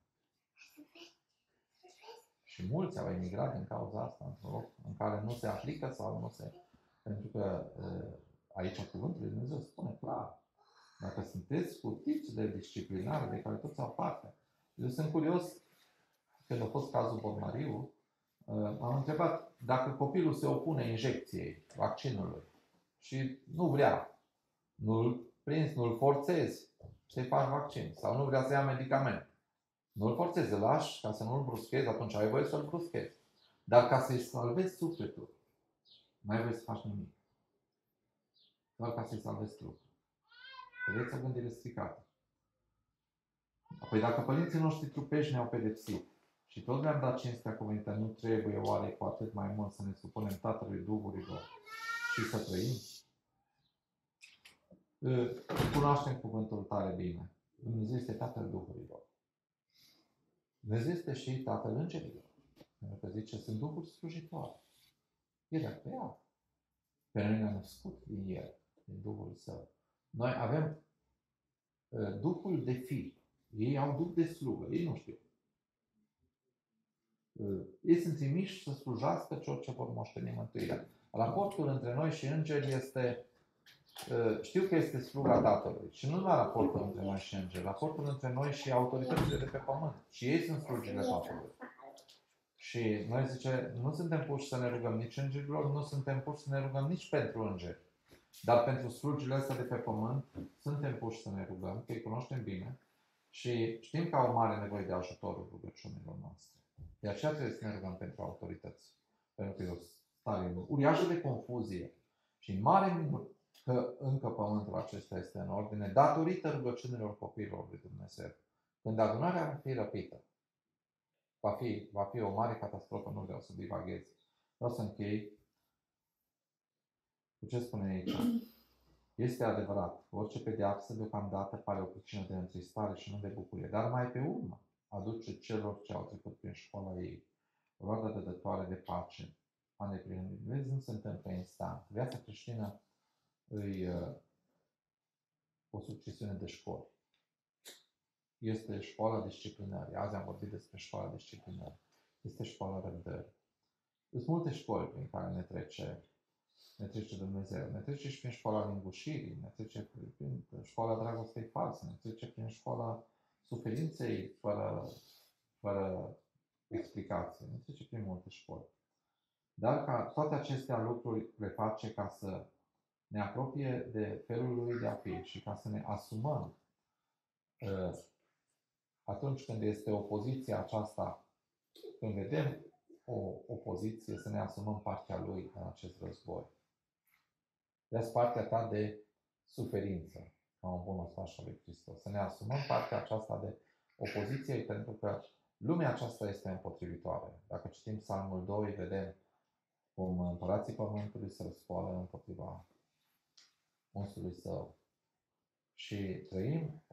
Și mulți au emigrat din cauza asta, într-un loc în care nu se aplică sau nu se... Pentru că aici cuvântul lui Dumnezeu spune clar: dacă sunteți scutiți de disciplinare de care toți au parte. Eu sunt curios, când a fost cazul Bormariu, am întrebat dacă copilul se opune injecției, vaccinului, și nu vrea, nu-l prinzi, nu-l forțezi să-i faci vaccin, sau nu vrea să ia medicament. Nu-l forțezi, îl lași ca să nu-l bruschezi, atunci ai voie să-l bruschezi. Dar ca să-i salvezi sufletul, nu ai voie să faci nimic. Doar ca să-i salvezi trupul. Vedeți o gândire stricată. Apoi dacă părinții noștri trupești ne-au pedepsit și tot le-am dat cinstea cuvântată, nu trebuie oare cu atât mai mult să ne supunem Tatălui duhurilor și să trăim? Cunoaștem cuvântul tare bine. Dumnezeu este Tatăl duhurilor. Dumnezeu este și Tatăl îngerilor. Pentru că zice, sunt duhuri slujitoare. El a creat. Pe noi ne-a născut din El, din Duhul Său. Noi avem Duhul de fi. Ei au duh de slugă. Ei nu știu. Ei sunt trimiși să slujească celor ce vor moșteni mântuirea. Raportul între noi și îngeri este... Știu că este sluga Tatălui. Și nu numai raportul între noi și îngeri. Raportul între noi și autoritățile de pe pământ. Și ei sunt slugile Tatălui. Și noi zice, nu suntem puși să ne rugăm nici îngerilor, nu suntem puși să ne rugăm nici pentru îngeri. Dar pentru slugile astea de pe pământ suntem puși să ne rugăm, că îi cunoaștem bine și știm că au mare nevoie de ajutorul rugăciunilor noastre. De aceea trebuie să ne rugăm pentru autorități. Pentru că e o stare uriașă de confuzie și mare minune că încă pământul acesta este în ordine datorită rugăciunilor copiilor lui Dumnezeu. Când adunarea va fi răpită, va fi o mare catastrofă, nu vreau să divaghez. Vreau să închei cu ce spune aici. Este adevărat, orice pedeapsă deocamdată pare o pricină de întristare și nu de bucurie, dar mai pe urmă aduce celor ce au trecut prin școala ei roada dădătoare de pace a neprihănirii. Vezi, nu se întâmplă instant. Viața creștină e o succesiune de școli. Este școala disciplinării. Azi am vorbit despre școala disciplinării. Este școala răbdării. Sunt multe școli prin care ne trece ne trece Dumnezeu. Ne trece și prin școala lingușirii, ne trece prin școala dragostei false, ne trece prin școala suferinței fără explicație, ne trece prin multe școli. Dar ca toate acestea lucruri le face ca să ne apropie de felul lui de a fi și ca să ne asumăm atunci când este opoziția aceasta, când vedem o opoziție, să ne asumăm partea lui în acest război. Ia-ți partea ta de suferință, ca un bun ostaș al lui Hristos. Să ne asumăm partea aceasta de opoziție, pentru că lumea aceasta este împotrivitoare. Dacă citim Psalmul 2, vedem cum împărații pământului se răscoală împotriva unsului său. Și trăim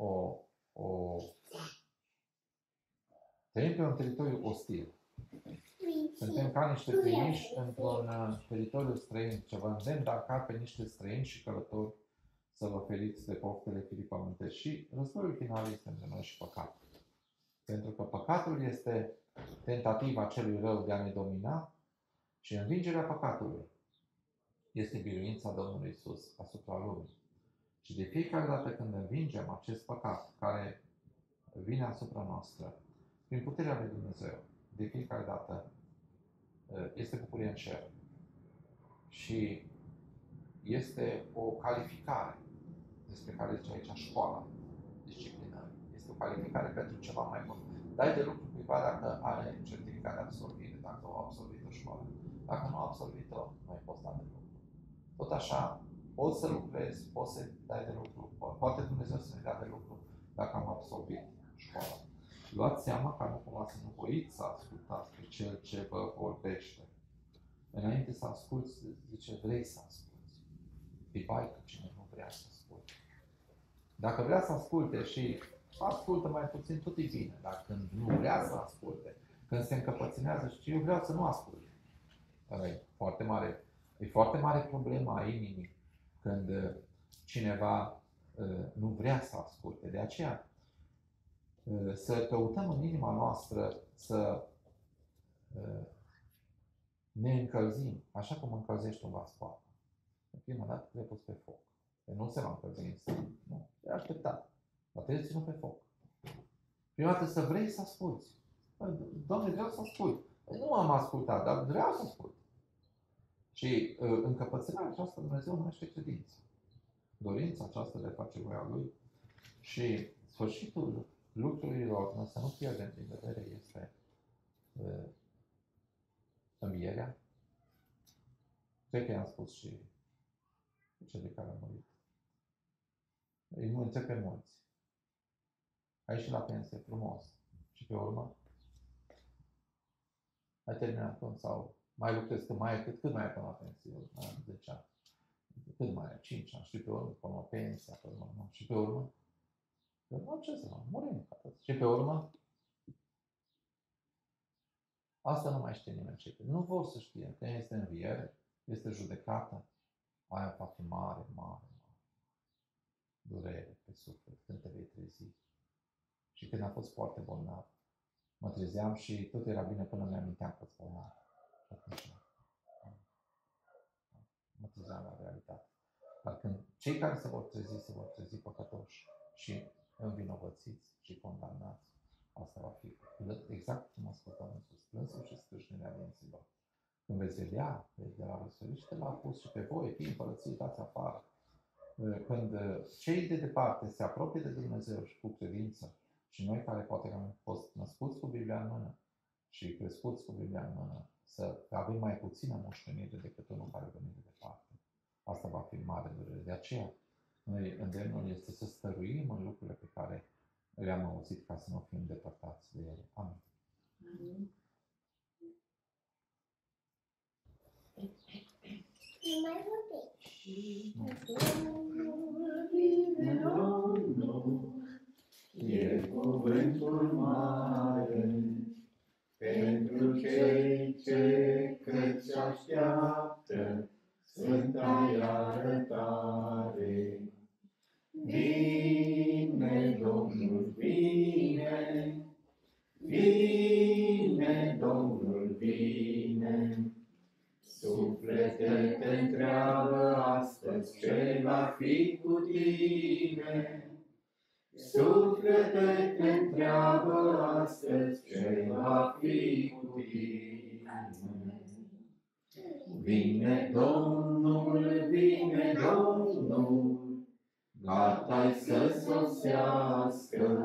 trăim pe un teritoriu ostil. Suntem ca niște trimiși într-un teritoriu străin, ce vă îndemn, dar ca pe niște străini și călători să vă feriți de poftele firii pământești. Și războiul final este între noi și păcatul. Pentru că păcatul este tentativa celui rău de a ne domina și învingerea păcatului este biruința Domnului Iisus asupra lumii. Și de fiecare dată când învingem acest păcat care vine asupra noastră, prin puterea lui Dumnezeu, de fiecare dată este bucurie în cer. Și este o calificare despre care zice aici școala disciplinării. Este o calificare pentru ceva mai bun. Dai de lucru cuiva dacă are certificat de absolvire, dacă a absolvit o școală. Dacă nu a absolvit-o, nu ai poți da de lucru. Tot așa, poți să lucrezi, poți să dai de lucru, poate Dumnezeu să ne dea de lucru dacă am absolvit școala. Luați seama ca nu cumva să nu voiți să ascultați pe Cel ce vă vorbește. Înainte să asculți, zice, vrei să asculți. E baică cine nu vrea să asculte. Dacă vrea să asculte și ascultă mai puțin, tot e bine. Dar când nu vrea să asculte, când se încăpățânează și eu vreau să nu ascult. E foarte mare problema a inimii când cineva nu vrea să asculte. De aceea, să căutăm în inima noastră să ne încălzim, așa cum încălzești un vas cu apă. În prima dată trebuie pus pe foc. Că nu se va încălzi instant. Nu, e așteptat. Dar trebuie ținut pe foc. Prima dată să vrei să asculți. Doamne, vreau să ascult. Nu am ascultat, dar vreau să ascult. Și încăpățânarea aceasta Dumnezeu numește credință. Dorința aceasta de a face voia Lui. Și sfârșitul lucrurilor, să nu pierdem din vedere, este învierea. Cred că i-am spus și cel de care a murit. Îi înțep pe mulți. Ai și la pensie, frumos. Și pe urmă, ai terminat până sau mai lucrezi cât mai ai până la pensie, mai am 10 ani. Cât mai ai? 5 ani. Și pe urmă, până la pensia, pe urmă, nu. Și pe urmă, ce să fac? Murim. Și pe urmă, asta nu mai știe nimeni ce. Nu vor să știe că este înviere, este judecată, aia va fi mare durere pe suflet când te vei trezi. Și când am fost foarte bolnav, mă trezeam și tot era bine până mi-aminteam că-s bolnav. Și atunci mă trezeam la realitate. Dar când cei care se vor trezi păcătoși și învinovățiți și condamnați, asta va fi exact cum a spus Domnul Iisus, plânsul și scrâșnirea dinților. Când veți vedea de la răsărit și te l-a pus și pe voi, fii împărății, dați afară. Când cei de departe se apropie de Dumnezeu și cu credință, și noi care poate am fost născuți cu Biblia în mână și crescuți cu Biblia în mână, să avem mai puțină moștenire decât unul care vine de departe. Asta va fi mare durere. De aceea, noi îndemnul este să stăruim în lucrurile pe care le-am auzit ca să nu fim depărtați de ele. Amin. Amin. Mai E cuvântul mare pentru cei ce căci așteaptă Sfânta arătare. Vine Domnul, vine, vine Domnul, vine, suflete te întreabă astăzi ce va fi cu tine. Suflete te întreabă astăzi ce va fi cu tine. Vine Domnul, gata-i să sosească,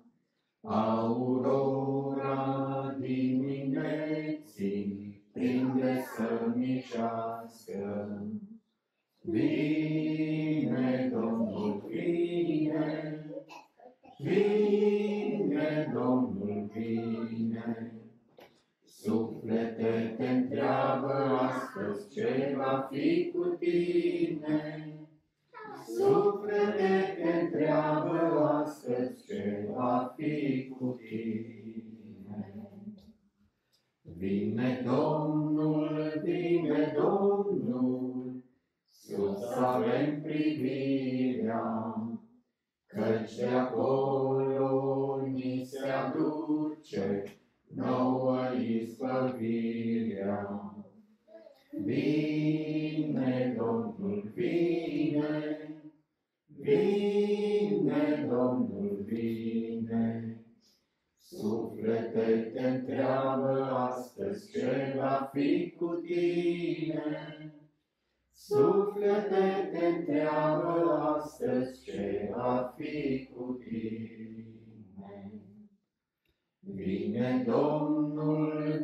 aurora dimineții prinde să micească. Vine Domnul, vine Domnul, vine. Suflete te întreabă astăzi ce va fi cu tine. Suflete te întreabă astăzi ce va fi cu tine. Vine Domnul, sus avem privirea, căci de acolo ni se aduce nouă izbăvirea. Vine Domnul, vine Domnul, vine. Suflete te întreabă astăzi ce va fi cu tine. Suflete te întreabă astăzi ce va fi cu tine. Vine Domnul,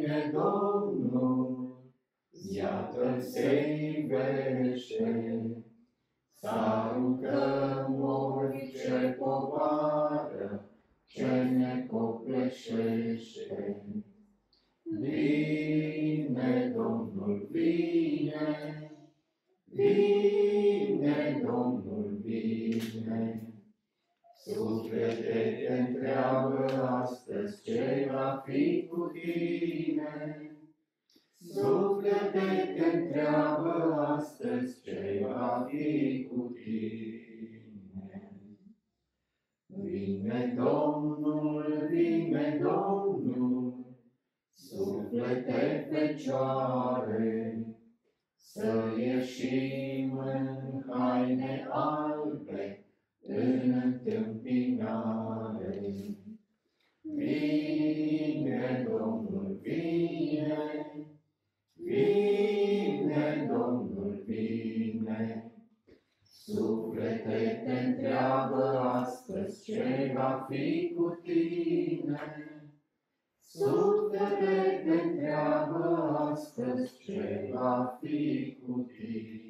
iată-l se ivește, să aruncăm orice povară ce ne copleșește. Vine Domnul, vine Domnul, vine. Suflete te întreabă astăzi ce va fi cu tine. Suflete te întreabă astăzi ce va fi cu tine. Vine Domnul, suflete fecioare, să ieșim în haine albe, în întâmpinare. Vine Domnul, vine Domnul, vine. Suflete te întreabă astăzi ce va fi cu tine. Suflete te întreabă astăzi ce va fi cu tine.